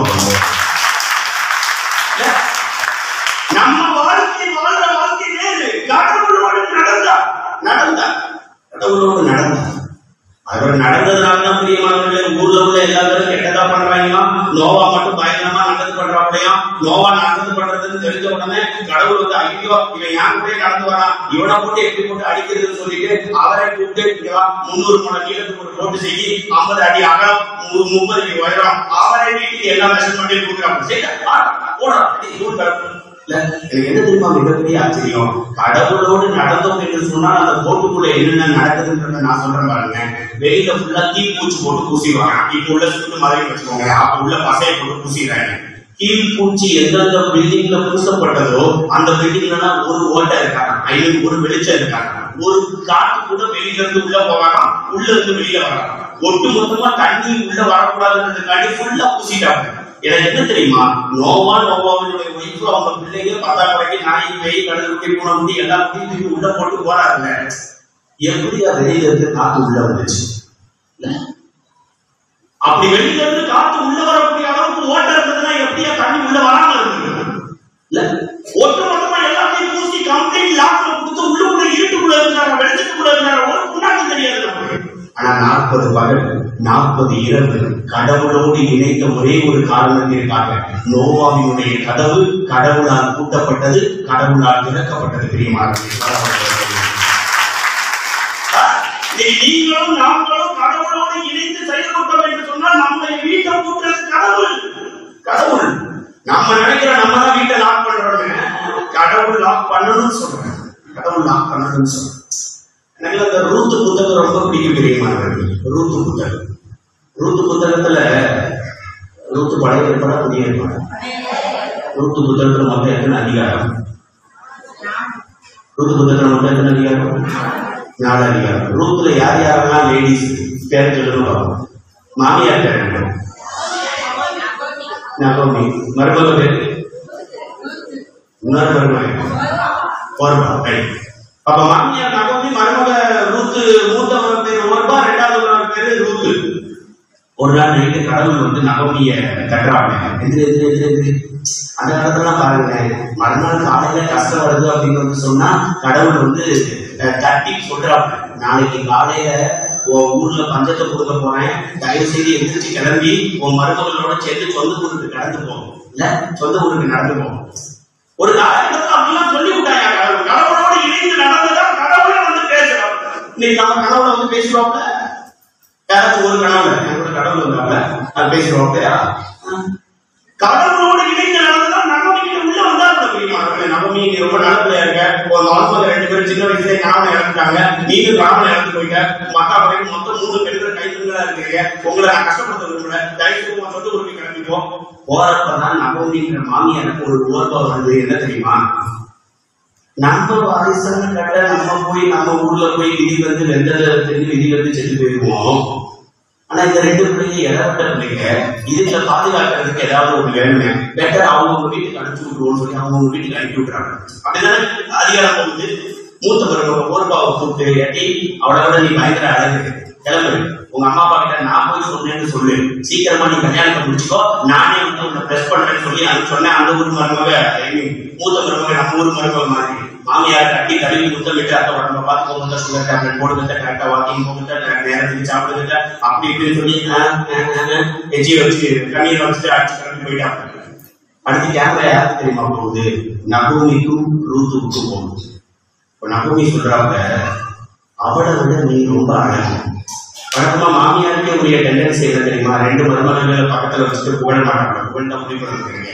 நம்ம வாழ்க்கை வாழ்ற வாழ்க்கை வேறு. கடவுளோடு நடந்தார். அவர் நடந்ததுனாலதான் பிரியமானவர்களே, ஊர்ல உள்ள எல்லாரும் கெட்டதா பண்றாங்க. நோவா மட்டும் பயங்கரமா நடந்து பண்றாப்லையும் நோவா நல்லது பண்றதுன்னு தெரிஞ்ச உடனே கடவுள் வந்து ஐயோ இவன் ஏன் கூட நடந்து வரான், இவனை போட்டு எப்படி போட்டு அடிக்கிறதுன்னு சொல்லிட்டு அவரை கூப்பிட்டு 300 முழம் நீளத்துக்கு ஒரு ரோட்டு செய்யி 50 அடி அகலம் 30 அடி உயரம் அவரை வீட்டுக்கு எல்லா மெஷர்மெண்ட்டையும் கொடுக்குறாங்க. எனக்கு என்ன தெரியுமா மிகப்பெரிய ஆச்சரியம், கடவுளோடு நடந்தோம் என்று சொன்னால் அந்த போட்டுக்குள்ள என்னென்ன நடக்குதுன்றத நான் சொல்றேன் பாருங்க. வெளியில ஃபுல்லா தீ பூச்சி போட்டு பூசிடுவாங்க. இப்ப உள்ள சுட்டு மறைவு வச்சுக்கோங்க, அப்ப உள்ள பசையை போட்டு பூசிடுறாங்க. கீழ் பூச்சி எந்தெந்த பில்டிங்ல பூசப்பட்டதோ அந்த பில்டிங்ல ஒரு ஓட்டை இருக்காங்க, ஒரு வெளிச்சம் இருக்காங்க, ஒரு காற்று கூட வெளியில இருந்து உள்ள போவாங்க, உள்ள இருந்து வெளியில வராங்க. ஒட்டு மொத்தமா தண்ணி உள்ள வரக்கூடாதுன்றதுக்காண்டி ஃபுல்லா பூசிட்டாங்க. எனக்கு என்ன தெரியுமா, நோவாவினுடைய ஒய்ஃபு அவங்க பிள்ளைங்க 10 குறைக்கு நாய் வெயில் கடலுக்கு பூனை முடி எல்லா முடி உள்ள போட்டு போறாங்க. எப்படியா வெளியில இருந்து காத்து உள்ள வந்துச்சு? அப்படி வெளியில இருந்து காத்து உள்ள வரக்கூடிய அளவுக்கு ஓட்ட இருந்ததுன்னா எப்படியா தண்ணி உள்ள வராம இருக்கு? ஒட்டு மொத்தமா எல்லாத்தையும் பூசி கம்ப்ளீட் லாக்ல கொடுத்து உள்ளுக்குள்ள இருட்டுக்குள்ள இருந்தாங்க, வெளிச்சத்துக்குள்ள இருந்தாங்க, ஒரு முன்னாடி தெரியாது நமக்கு. ஆனா 40 பகல் 40 இரவு கடவுளோடு இணைத்த ஒரே ஒரு காரணத்திற்காக நோவாவினுடைய கதவு கடவுளால் பூட்டப்பட்டது, கடவுளால் திறக்கப்பட்டது. நீங்களும் நாங்களும் கடவுளோடு இணைந்து செயல்பட்டோம் என்று சொன்னால் நம்முடைய வீட்டை பூட்டுறது கடவுள். கடவுள் நம்ம நினைக்கிற நம்ம தான் வீட்டை லாக் பண்றோம், கடவுள் லாக் பண்ணணும்னு சொல்றேன். கடவுள் லாக் பண்ணணும்னு சொல்றேன். எனக்கு அந்த ரூத்து புத்தகம் ரொம்ப பிடிக்கும் பிரியமானவர்கள். ரூத்து புத்தகத்துல ரூத்து பழைய ஏற்பாடா புதிய ஏற்பாடா? ரூத்து புத்தகத்துல மொத்தம் எத்தனை அதிகாரம்? ரூத்து புத்தகத்துல மொத்தம் எத்தனை அதிகாரம்? 4 அதிகாரம். ரூத்துல யார் யாரெல்லாம் லேடிஸ் பேர் சொல்லணும் பார்ப்போம். மாமியார் பேர் என்ன? நகோமி. மருமக பேர் இன்னொரு மருமக ஓர்பா. அப்ப மாமியார் நகோமி, மருமக ரூத்து. மூத்தவங்க பேர் ஓர்பா, 2வது பேரு ரூத்து. ஒரு நாள் நைட்டு கடவுள் வந்து நகோமிய கட்டுறாங்க. அந்த காலத்துலாம் பாருங்க, மறுநாள் காலையில கஷ்டம் வருது அப்படின்னு வந்து சொன்னா கடவுள் வந்து தட்டி சொல்றாங்க, நாளைக்கு காலையில உன் ஊர்ல பஞ்சத்தை கொடுக்க போறேன், தயவு செய்து எந்திரிச்சு கிளம்பி உன் மருமகளோட சேர்ந்து சொந்த ஊருக்கு நடந்து போகும், இல்ல சொந்த ஊருக்கு நடந்து போகும். ஒரு காலகட்டத்தில் அப்படிலாம் சொல்லி விட்டாங்க. கடவுளோடு இணைந்து நடந்ததா கடவுளை வந்து பேசுறாங்க. இன்னைக்கு நம்ம கடவுளை வந்து பேசுறோம்ல, யாராச்சும் ஒரு கடவுளை என்னோட கடவுள் வந்தாங்க அது பேசுறோம். கடவுளோடு இணைந்து நடந்ததான் நகமிக்கு உள்ள வந்தாங்க. நகமி ரொம்ப நல்ல இருக்க, ஒரு மருமக 2 பேரும் சின்ன வயசுல ஞாபகம் இழந்துட்டாங்க, நீங்க ஞாபகம் இழந்து போயிட்ட, மக்கா வரைக்கும் மொத்தம் 3 பெண்கள் கைதுங்களா இருக்கிறீங்க, உங்களை நான் கஷ்டப்படுத்த விரும்பல, தயவுக்கு சொந்த ஊருக்கு கிளம்பிப்போம். போறப்பதான் நகமின்ற மாமியாருக்கு ஒரு ஓர்பா வருது. என்ன தெரியுமா, நம்ம வாரிசான கட்ட நம்ம ஊர்ல போய் விதி வந்து விதி வந்து செத்து போயிருவோம். ஆனா இந்த 2 பிள்ளைங்க இறப்பட்ட பிள்ளைங்க, இதுல பாதுகாக்கிறதுக்கு ஏதாவது ஒண்ணு வேணுமே, பெட்டர் அவங்க வீட்டுக்கு அனுப்பிச்சு விட்டுருவோம்னு சொல்லி அவங்க வீட்டுக்கு அனுப்பி விட்டுறாங்க. அப்படிதானே அதிகாரம் போகுது. மூத்த பிறகு ஓர்பாவை கூப்பிட்டு எட்டி, அவளோட நீ பயங்கர அழகு, கிளம்பு, உங்க அம்மா அப்பா கிட்ட நான் போய் சொன்னேன்னு சொல்லு, சீக்கிரமா நீ கல்யாணத்தை முடிச்சுக்கோ, நானே வந்து உன்னை பிரஸ் பண்றேன்னு சொல்லி அது சொன்னேன். அந்த ஊர் மருமக, மூத்த மருமக நம்ம ஊர் மருமக மாதிரி மாமியார் கட்டி கழுவி முத்தமிட்டு அந்த உடம்ப பார்த்து போகுது, சுகர் டேப்லெட் போடுகிட்ட, கரெக்டா வாக்கிங் போகுது, நேரத்துக்கு சாப்பிடுகிட்ட, அப்படி இப்படின்னு சொல்லி எச்சியை வச்சு கண்ணீரை வச்சுட்டு அடிச்சு கிளம்பி போயிட்டாங்க. அடுத்து கேமரா யாருக்கு தெரியுமா போகுது, நகோமிக்கும் ரூத்துக்கும் போகுது. இப்ப நகோமி சொல்றாங்க, அவளை விட நீ ரொம்ப அழகு. வழக்கமா மாமியாருக்கே உரிய டெண்டன்சி என்ன தெரியுமா, 2 மருமகளை பக்கத்துல வச்சுட்டு புகழ மாட்டாங்க, புகழ்ந்த முடிவு பண்ணுறீங்க.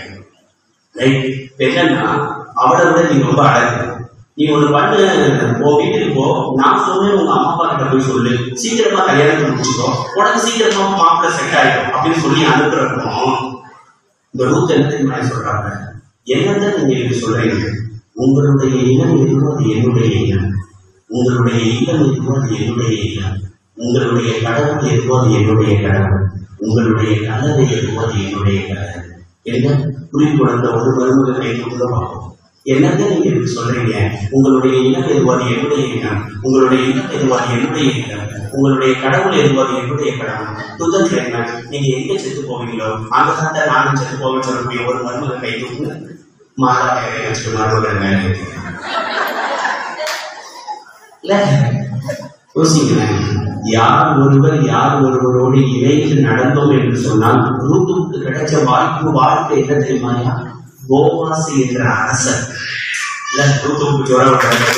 என்னன்னா அவளை விட நீ ரொம்ப அழகு, நீ ஒண்ணு பண்ணு, உன் வீட்டுக்கு போ, நான் சொன்னேன் உங்க அம்மா அப்பா கிட்ட போய் சொல்லு, சீக்கிரமா கல்யாணத்தை முடிச்சுக்கோ, உனக்கு சீக்கிரமா மாப்பிள்ள செட் ஆயிடும் அப்படின்னு சொல்லி அனுப்புறோம். இந்த ரூத் என்ன தெரியுமா சொல்றாங்க, என்னதான் நீங்க இப்படி சொல்றீங்க, உங்களுடைய இனம் எதுவோ அது என்னுடைய இனம், உங்களுடைய இல்லம் எதுவோ அது என்னுடைய இல்லம், உங்களுடைய கடவுள் எதுவோ அது என்னுடைய கடவுள், உங்களுடைய கலவை எதுவோ அது என்னுடைய கலவை. என்ன புரிந்து கொடுத்த ஒரு மருமகளை பார்ப்போம். என்னங்க நீங்க இப்படி சொல்றீங்க, உங்களுடைய இனம் எதுவாது என்னுடைய இனம், உங்களுடைய இனம் எதுவாது என்னுடைய இனம், உங்களுடைய கடவுள் எதுவாது என்னுடைய கடவுள். துதத்துல என்ன, நீங்க எங்க செத்து போவீங்களோ அங்கதான் நானும் செத்து போவேன்னு சொல்லக்கூடிய ஒரு மருமக கை தூக்கு, மாதா கையை வச்சுட்டு மருமகள் மேல இல்ல யோசிக்கிறேன். யார் ஒருவரோடு இணைந்து நடந்தோம் என்று சொன்னால் ரூத்துக்கு கிடைச்ச வாழ்க்கை என்ன தெரியுமாயா? போவாஸ் என்ற அரசர். இல்ல ரூத்துக்கு ஜுரம்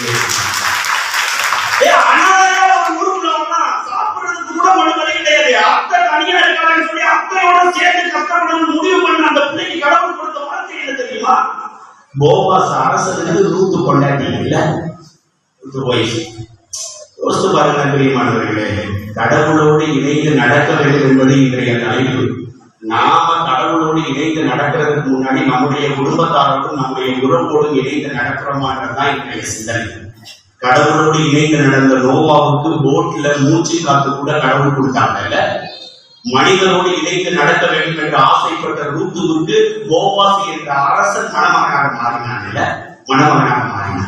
முடிவு பண்ண அந்த பிள்ளைக்கு கடவுள் கொடுத்த வார்த்தை என்ன தெரியுமா? போவாஸ் அரசனுக்கு ரூத்து கொண்டாடி இல்ல யோசித்து பாருங்க பிரியமானவர்களே. கடவுளோடு இணைந்து நடக்க வேண்டும் என்பது இன்றைய தலைப்பு. நாம கடவுளோடு இணைந்து நடக்கிறதுக்கு முன்னாடி நம்முடைய குடும்பத்தாரோடும் நம்முடைய உறவோடும் இணைந்து நடக்கிறோமான்றதுதான் இன்றைய சிந்தனை. கடவுளோடு இணைந்து நடந்த நோவாவுக்கு போட்ல மூச்சு காத்து கூட கடவுள் கொடுத்தாங்கல்ல. மனிதனோடு இணைந்து நடக்க வேண்டும் என்று ஆசைப்பட்ட ரூத்துவுக்கு போவாஸ் என்ற அரசன் மணமகனாக மாறினான்.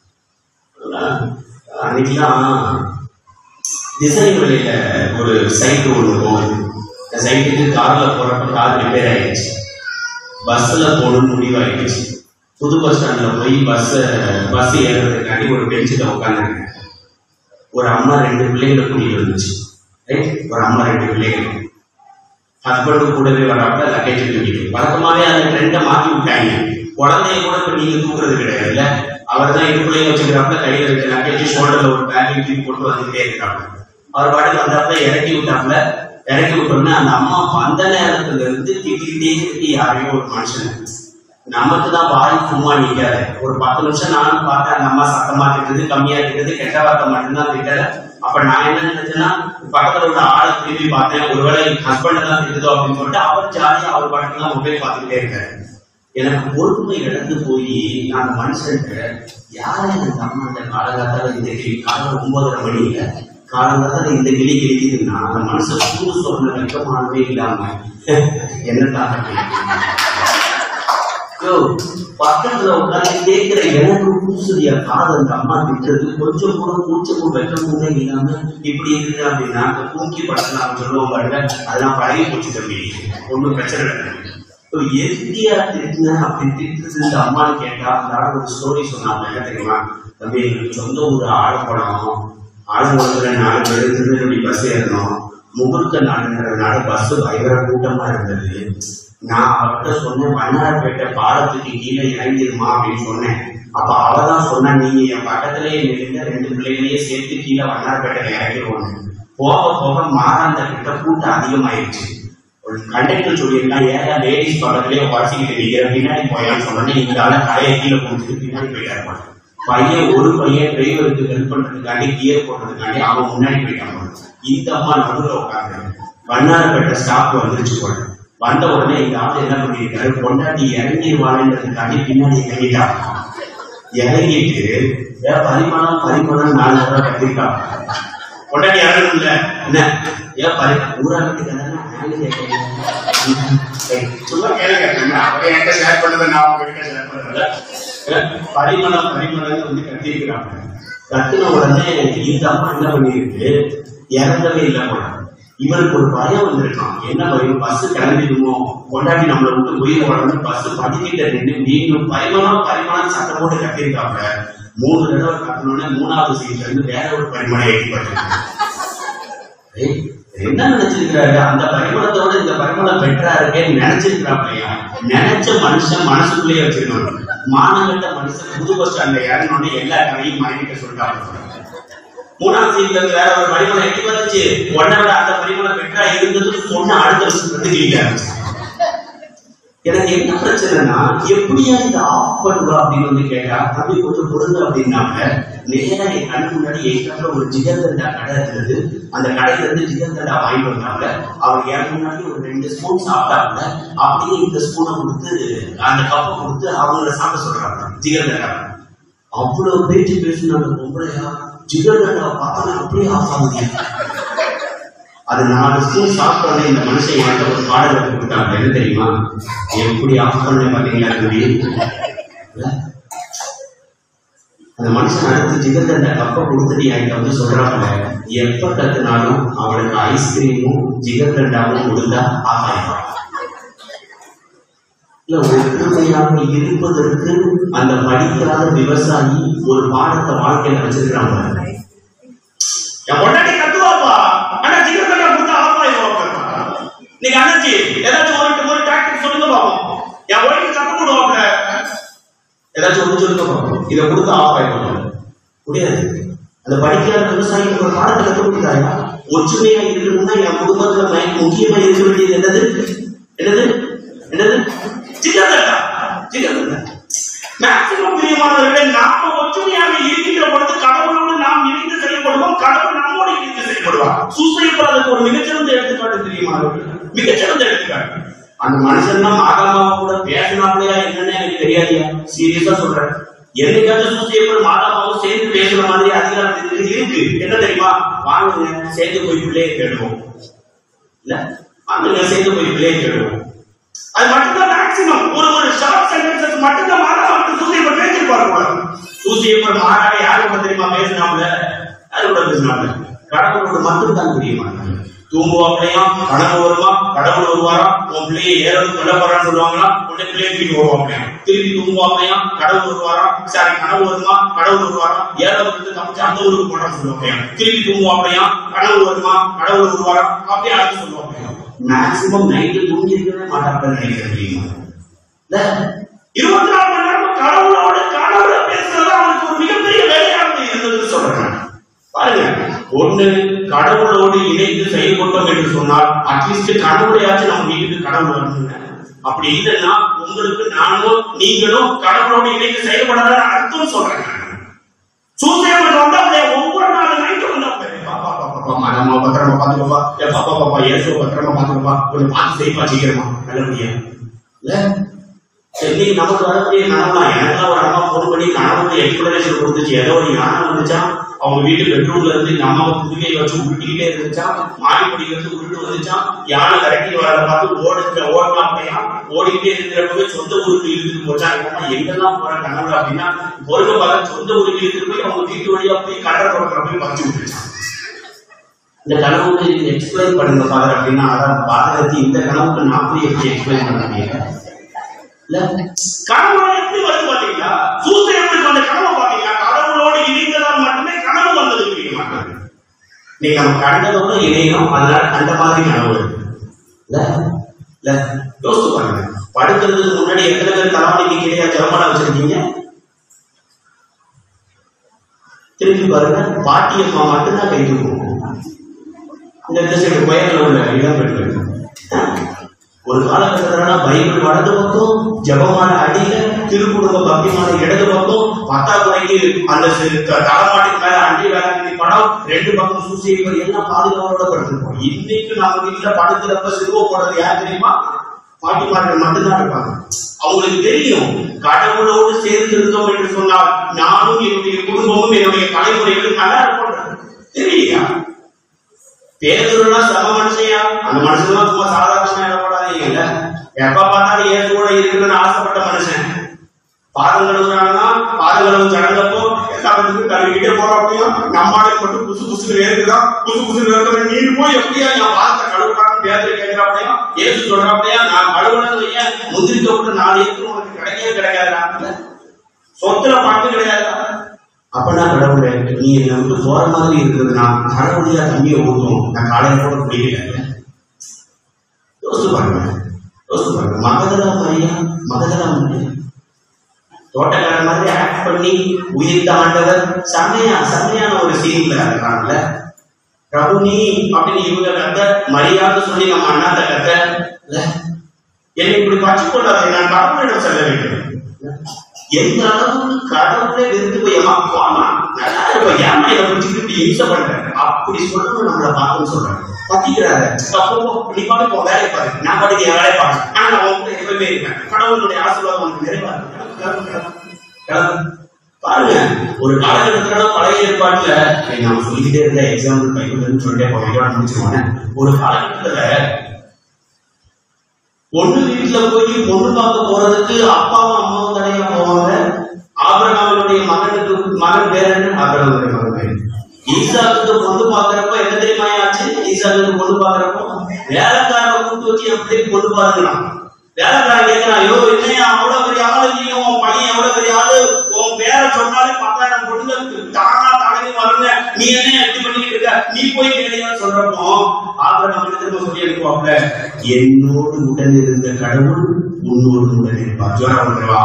அன்னைக்குதான் திசைகளில ஒரு சைட்டு ஒண்ணு போகுது. இந்த சைட்டுக்கு கார்ல போறப்ப கார் ரிப்பேர் ஆயிடுச்சு. பஸ்ல போகணும்னு முடிவாயிடுச்சு. புது பஸ் ஸ்டாண்ட்ல போய் பஸ் ஏறதுக்காண்டி ஒரு பெஞ்சில் உட்காந்துருங்க. ஒரு அம்மா 2 பிள்ளைகளை கூட்டிட்டு வந்துச்சு. ஒரு அம்மா 2 பிள்ளைகள் ஹஸ்பண்டு கூடவே வராப்ப லக்கேஜ் தூக்கிட்டு வழக்கமாவே அந்த ட்ரெண்டை மாற்றி விட்டாங்க. குழந்தைய கூட இப்ப நீங்க தூக்குறது கிடையாதுல்ல. அவர் தான் இதுக்குள்ளேயே வச்சுக்கிறாப்புல, கையில இருக்க லக்கேஜ் ஷோல்டர்ல ஒரு பேக் தூக்கி போட்டு வந்துகிட்டே இருக்கிறாப்புல. அவர் பாட்டுக்கு வந்தாப்புல இறக்கி விட்டோம்னா அந்த அம்மா வந்த நேரத்துல இருந்து திட்டிக்கிட்டே இருக்கு யாரையும் ஒரு மனுஷன். நமக்கு தான் வாய் சும்மா நிற்காது. ஒரு 10 நிமிஷம் நானும் பார்த்தேன். அந்த அம்மா சத்தமா திட்டது, கம்மியா திட்டது, கெட்ட வார்த்தை மட்டும்தான் திட்டல. அப்ப நான் என்ன நினைச்சேன்னா, பக்கத்துல உள்ள ஆளை திரும்பி பார்த்தேன். ஒருவேளை ஹஸ்பண்ட் தான் திட்டுதோ அப்படின்னு சொல்லிட்டு அவர் ஜாலியா அவர் பாட்டுக்கு தான் மொபைல் பார்த்துக்கிட்டே இருக்காரு. எனக்கு பொறுமை இழந்து போய் நான் மனுஷன்கிட்ட யாரை இந்த அம்மா இந்த காலகாலத்தால இந்த காலம் 9:30 மணியில காலங்காலத்தால இந்த கிளி கிழிக்குதுன்னா அந்த மனுஷன் சூடு சொல்ற வெக்கமானவே இல்லாம என்ன தாக்க பக்கத்துல உட்காந்து கேட்கிற எனக்கு பூசுதியா காது அந்த அம்மா திட்டுறது கொஞ்சம் கூட கூச்சமும் வெக்கமுமே இல்லாம இப்படி இருக்குது அப்படின்னா அந்த தூக்கி படத்துல சொல்லுவோம் பாருங்க, அதெல்லாம் பழகி போச்சு தம்பி, ஒன்றும் பிரச்சனை இல்லை. எதிரியா திட்டுங்க அப்படி திட்டு இந்த அம்மான்னு கேட்டா அந்த ஒரு ஸ்டோரி சொன்னாங்க. என்ன தெரியுமா? தம்பி எங்களுக்கு சொந்த ஊர் ஆழப்படம், ஆழப்படத்துல 4 பேர் திருநெல்வேலி பஸ் ஏறணும். முகூர்த்த நாடுங்கிறதுனால பஸ் பயங்கர கூட்டமா இருந்தது. நான் அவர்கிட்ட சொன்னேன், வண்ணாரப்பேட்டை பாலத்துக்கு கீழே இறங்கிடுமா அப்படின்னு சொன்னேன். அப்ப அவதான் சொன்னா, நீங்க என் பக்கத்திலேயே நின்று 2 பிள்ளைகளையே சேர்த்து கீழே வண்ணாரப்பேட்டையில இறங்கிடுவோம். போக போக மாறாந்த கிட்ட கூட்டம் அதிகமாயிருச்சு. ஒரு கண்டக்டர் சொல்லியிருக்கான், ஏன்னா லேடிஸ் பக்கத்திலேயே உடச்சிக்கிட்டு நிற்கிற பின்னாடி போயான்னு சொன்னேன். இந்த கடையை கீழே கொடுத்துட்டு பின்னாடி போயிட்டாரு. ஒரு பையன் டிரைவருக்கு ஹெல்ப் பண்றதுக்காண்டி கியர் போடுறதுக்காண்டி அவன் முன்னாடி போயிட்டான். இந்த அம்மா நடுவில் உட்காந்து வண்ணாரப்பேட்டை ஸ்டாப் வந்துருச்சு போல. வந்த உடனே இந்த ஆள் என்ன பண்ணிருக்காரு, பொண்டாட்டி இறங்கிடுவாள்ன்றதுக்காண்டி பின்னாடி இறங்கிட்டான். இறங்கிட்டு பரிமாணம் 4 தடவை கத்திருக்கான். பொண்டாட்டி இறங்கணும் இல்ல என்ன ஊராக சும்மா கேளுங்க, அவரை என்கிட்ட ஷேர் பண்ணதை நான் உங்ககிட்ட ஷேர் பண்றேன். பரிமளம் வந்து கத்திருக்கிறாங்க. கத்துன உடனே இந்த அம்மா என்ன பண்ணிருக்கு, இறங்கவே இல்லை போல. இவருக்கு ஒரு பயம் வந்திருக்கான். என்ன பயம்? பஸ் கிளம்பிடுமோ, கொண்டாடி நம்மளை விட்டு உயிர் உடனே பஸ் படிக்கிட்ட நின்று நீங்களும் பரிமாணம் சத்தம் போட்டு கத்திருக்காங்க. 3 தடவை கத்தணும்னா 3வது சீட்ல இருந்து வேற ஒரு பரிமாணம் ஏற்றி பண்ணிருக்காங்க. என்ன நினைச்சிருக்கிறாரு, அந்த பரிமாணத்தோட இந்த பரிமாணம் பெற்றா இருக்கேன்னு நினைச்சிருக்கிறாப்பையா. நினைச்ச மனுஷன் மனசுக்குள்ளேயே வச்சிருக்கணும். மானங்கட்ட மனுஷன் புது பஸ் ஸ்டாண்ட்ல இறங்கணும்னு எல்லா கதையும் மனைவிட்ட சொல்லிட்டாங்க. 3வது சீட்ல இருந்து வேற ஒரு பரிமாணம் எட்டி வந்துச்சு. உடனே விட அந்த பரிமாணம் பெற்றா இருந்தது சொன்ன அடுத்த வருஷத்துக்கு வந்து கிளிக்க. எனக்கு என்ன பிரச்சனைனா, எப்படியா இதை ஆஃப் பண்ணுவா அப்படின்னு வந்து கேட்டா, அப்படி கொஞ்சம் பொருள் அப்படின்னாங்க. நேரா என் கண்ணு முன்னாடி எயிட்டாப்ல ஒரு ஜிகர்தண்டா கடை இருந்தது. அந்த கடையில இருந்து ஜிகர்தண்டா வாங்கிட்டு வந்தாங்க. அவர் எனக்கு முன்னாடி ஒரு 2 ஸ்பூன் சாப்பிட்டாங்க. அப்படியே இந்த ஸ்பூனை கொடுத்து அந்த கப்பை கொடுத்து அவங்கள சாப்பிட சொல்றாங்க ஜிகர்தண்டா. அவ்வளவு பேச்சு பேசுன அந்த பொம்பளையா ஜிகர்தண்டா பார்த்தா அப்படியே ஆஃப் ஆகுது. அது 4 ஸ்பூன் சாப்பிட்டோன்னே இந்த மனுஷன் என்கிட்ட ஒரு பாடலை கொடுத்தாங்க. என்ன தெரியுமா? எப்படி ஆஃப் பண்ண பாத்தீங்களா? அந்த மனுஷன் அடுத்து ஜிகர்தண்டா கப்பை கொடுத்துட்டு என்கிட்ட வந்து சொல்றாங்க, எப்ப கத்துனாலும் அவளுக்கு ஐஸ்கிரீமும் ஜிகர்தண்டாவும் கொடுத்தா ஆஃப் ஆயிடும். இல்ல, ஒற்றுமையாக இருப்பதற்கு அந்த படிக்காத விவசாயி ஒரு பாடத்தை வாழ்க்கையில வச்சிருக்கிறாங்க. என் பொண்டாட்டி கத்துவாப்பா, நீங்க அண்ணாச்சி ஏதாச்சும் ஒரு டாக்டிக் சொல்லுங்க பாப்போம். என் ஒய்ஃபுக்கு சத்தம் போடுவாப்ல, ஏதாச்சும் ஒன்று சொல்லுங்க பாப்போம். இதை கொடுத்து ஆஃப் ஆயிடுவாங்க. முடியாது. அந்த படிக்காத விவசாயிக்கு ஒரு பாடத்தை கற்றுக் கொடுத்தாயா? ஒற்றுமையா இருக்கணும்னா என் குடும்பத்துல முக்கியமா இருக்க வேண்டியது என்னது என்னது என்னது? சிக்கந்தட்டா சிக்கந்தட்டா. மேக்சிமம் பிரியமானவர்களே, நாம ஒற்றுமையாக இருக்கின்ற பொழுது கடவுளோடு நாம் இணைந்து செயல்படுவோம், கடவுள் நம்மோடு இணைந்து செயல்படுவார். சூசைப்படாததுக்கு ஒரு மிகச்சிறந்த எடுத்துக்காட்டு பிரியமானவர்கள், மிகச்சிறந்த எடுத்துக்காட்டு. அந்த மனுஷன் தான் ஆதாமாவை கூட பேசினாப்லையா என்னன்னு எனக்கு தெரியாதியா, சீரியஸா சொல்றேன். என்னைக்காச்சும் சூசைப்படும் ஆதாமாவும் சேர்ந்து பேசுற மாதிரி அதிகாரம் இருக்கு. என்ன தெரியுமா? வாங்குங்க சேர்ந்து போய் பிள்ளையை தேடுவோம், இல்ல வாங்குங்க சேர்ந்து போய் பிள்ளையை தேடுவோம். அது மட்டும்தான் மேக்சிமம். ஒரு ஷார்ட் சென்டென்சஸ் மட்டும்தான் மாதாவுக்கு சூசைப்பட்டு பேசிருப்பாரு. சூசைப்படும் மாதாவை யாரு கூட தெரியுமா பேசினாப்ல? யாரு கூட பேசினாப்ல? கடவுளோடு மட்டும் தான் தெரியுமா? தூங்குவாப்லையும் கனவு வருமா, கடவுள் வருவாரா, உன் பிள்ளைய ஏறது கொள்ள போறான்னு சொல்லுவாங்களா, உன்னை பிள்ளைய தூக்கி வருவாப்லையும். திருப்பி தூங்குவாப்லையும் கடவுள் வருவாரா, சாரி கனவு வருமா, கடவுள் வருவாரா, ஏறது தப்பிச்சு அந்த ஊருக்கு போறான்னு சொல்லுவாப்லையும். திருப்பி தூங்குவாப்லையும் கடவுள் வருமா, கடவுள் வருவாரா, அப்படியே அடுத்து சொல்லுவாப்லையும். மேக்சிமம் நைட்டு தூங்கி இருக்கவே மாட்டாங்க நினைக்கிறேன். 24 மணி நேரம் கடவுளோட பேசுறது அவனுக்கு ஒரு மிகப்பெரிய வேலையாக இருந்ததுன்னு சொல்றேன். பாருங்க, ஒண்ணு கடவுளோடு இணைந்து செயல்பட்டோம் என்று சொன்னால் அட்லீஸ்ட் கடவுளையாச்சும் நம்ம வீட்டுக்கு கடவுள் வரணுங்க. அப்படி இல்லைன்னா உங்களுக்கு நானும் நீங்களும் கடவுளோடு இணைந்து செயல்படாத அர்த்தம் சொல்றேன். சூசையப்பட்டு வந்தா ஒவ்வொரு நாள் நைட்டு வந்தா நம்ம பத்திரமா பாத்துக்கப்பா, பாப்பா ஏசோ பத்திரமா பாத்துக்கப்பா, கொஞ்சம் பார்த்து செய்ப்பா சீக்கிரமா நல்லபடியா இல்ல. இன்னைக்கு நமக்கு வரக்கூடிய கனவுனா, எனக்கெல்லாம் ஒரு அம்மா போன் பண்ணி கனவுக்கு எக்ஸ்பிளனேஷன் கொடுத்துச்சு. ஏதோ ஒரு யானை வந்துச்சா, அவங்க வீட்டு பெட்ரூம்ல இருந்து இந்த அம்மாவை துணியை வச்சு உருட்டிக்கிட்டே இருந்துச்சா, மாடிப்படியில இருந்து உருட்டு வந்துச்சா, யானை கரட்டி வரத பார்த்து ஓடலாம் ஓடிக்கிட்டே இருக்கிறப்பவே சொந்த ஊருக்கு இழுத்துட்டு போச்சா. எங்கெல்லாம் போற கனவுல அப்படின்னா பொருள் பார்த்து சொந்த ஊருக்கு இழுத்துட்டு போய் அவங்க வீட்டு வழியா போய் கடற்கரை தொடக்கிற போய் பறிச்சு விட்டுருச்சான். இந்த கனவுக்கு நீங்க எக்ஸ்பிளைன் பண்ணுங்க பாரு அப்படின்னா, அதான் பாரதி இந்த கனவுக்கு நான் போய் எப்படி எக்ஸ்பிளைன் பண்ண முடியல. கனவு எப்படி வருது பாத்தீங்களா? சூசையப்பட்டு அந்த கனவை பாத்தீங்களா? கடவுளோடு இணைந்ததால் மட்டுமே கனவு வந்தது. புரிய மாட்டாங்க. நீங்க நம்ம கண்டதோட இணையணும், அதனால கண்ட மாதிரி கனவு வருது. யோசிச்சு பாருங்க, படுக்கிறதுக்கு முன்னாடி எத்தனை பேர் தலைவலிக்கு கீழே ஜெபமாலை வச்சிருக்கீங்க? திருப்பி பாருங்க, பாட்டியம்மா மட்டும்தான் கை தூக்கும். இந்த சைடு கோயில்ல உள்ள இடம் பெற்று ஒரு காலகட்டத்தில் பைபிள் வலது பக்கம், ஜபமான அடியில, திருக்குடும்ப பக்திமான இடது பக்கம், பத்தாக்குறைக்கு அந்த தலைமாட்டின் மேல அண்டி வேளாண்மை படம், 2 பக்கம் சூசைப்படி எல்லாம் பாதுகாப்போட படுத்திருப்போம். இன்னைக்கு நம்ம வீட்டுல படுக்கிறப்ப சிறுவ போடுறது யார் தெரியுமா? பாட்டிமார்கள் மட்டும்தான் இருப்பாங்க. அவங்களுக்கு தெரியும் கடவுளோடு சேர்ந்து இருந்தோம் என்று சொன்னால் நானும் என்னுடைய குடும்பமும் என்னுடைய தலைமுறைகளும் நல்லா இருப்போம். தெரியலையா? பேருனா சம மனுஷையா, அந்த மனுஷன் சும்மா சாதாரணமா இடப்படாதீங்கல்ல. எப்ப பார்த்தாலும் ஏற்று கூட இருக்குன்னு ஆசைப்பட்ட மனுஷன் பாதங்களுக்குறாங்கன்னா பாதங்களும் சடங்கப்போ எல்லாத்துக்கும் கழுவிக்கிட்டே போறப்பையும் நம்மளால மட்டும் புசு புசுன்னு வேறுக்குதான். புசு புசுன்னு வேறு நீர் போய் எப்படியா என் பாதத்தை கழுவுறான்னு பேதரை கேட்கிறாப்பையும் ஏற்று சொல்றாப்பையா, நான் கழுவுனது ஏன் முந்திரிக்க விட்டு 4 ஏற்று உனக்கு கிடைக்கவே கிடைக்காது, சொத்துல பங்கு கிடையாது. அப்பனா கடவுளே, நீ என்னை வந்து போற மாதிரி இருக்குதுன்னா கடவுளையா தண்ணியை ஊற்றும், நான் காலையில கூட குடிக்கல. யோசிச்சு பாருங்க, யோசிச்சு பாருங்க. மகதலா மரியா தோட்டக்கார மாதிரி ஆக்ட் பண்ணி உயிர்த்த ஆண்டவர் செம்மையான ஒரு சீன்ல இருக்காங்கல்ல. பிரபு நீ அப்படின்னு இவங்க கத்த, மரியாதை சொல்லி நம்ம அண்ணாத்த கத்த, என்னை இப்படி பச்சு கொள்ளாத, நான் கடவுளிடம் செல்ல வேண்டும். எந்த அளவுக்கு கடவுளே வெறுத்து போய் போமா நல்லா இருக்கும், ஏமா இதை பிடிச்சிக்கிட்டு இம்சை பண்றேன் அப்படி சொல்லணும். நம்மளை பார்க்கணும்னு சொல்றாங்க, பத்திக்கிறாரு. நீ பாட்டு போ, வேலையை பாரு, நான் பாட்டுக்கு என் வேலையை பாரு, ஆனா நான் உங்க எப்பவுமே இருக்கேன், கடவுளுடைய ஆசீர்வாதம் உனக்கு நிறைவா பாருங்க. ஒரு காலகட்டத்துல பழைய ஏற்பாட்டுல நம்ம சொல்லிக்கிட்டே இருந்த எக்ஸாம்பிள் பைபிள்னு சொல்லிட்டே போவேன், முடிச்சிருவானே. ஒரு காலகட்டத்துல பொண்ணு வீட்டுல போய் பொண்ணு பார்க்க போறதுக்கு அப்பாவும் அம்மாவும் தடையா போவாங்க. ஆபிரகாமுடைய மகன் பேர் என்ன? ஆபிரகாமுடைய மகன் பேர் ஈசாக்கு. பொண்ணு பாக்குறப்ப என்ன தெரியுமா ஆச்சு? ஈசாக்கு பொண்ணு பாக்குறப்போ வேலைக்காரனை கூப்பிட்டு வச்சு எப்படி பொண்ணு பாருங்களாம். வேலைக்காரன் கேட்கிறான், ஐயோ இல்லையா அவ்வளவு பெரிய ஆளு இல்லையா, உன் பையன் எவ்வளவு பெரிய ஆளு, உன் பேரை சொன்னாலே 10,000 பொண்ணுங்க தானா தலைவி வருங்க, நீ என்ன எப்படி பண்ணிக்கிட்டு இருக்க, நீ போய் கேளையான்னு சொல்றப்போ நம்ம திரும்ப சொல்லி அனுப்புவாங்க, என்னோடு உடன் இருந்த கடவுள் உன்னோடு உடன் இருப்பார். ஜோரா வந்துருவா.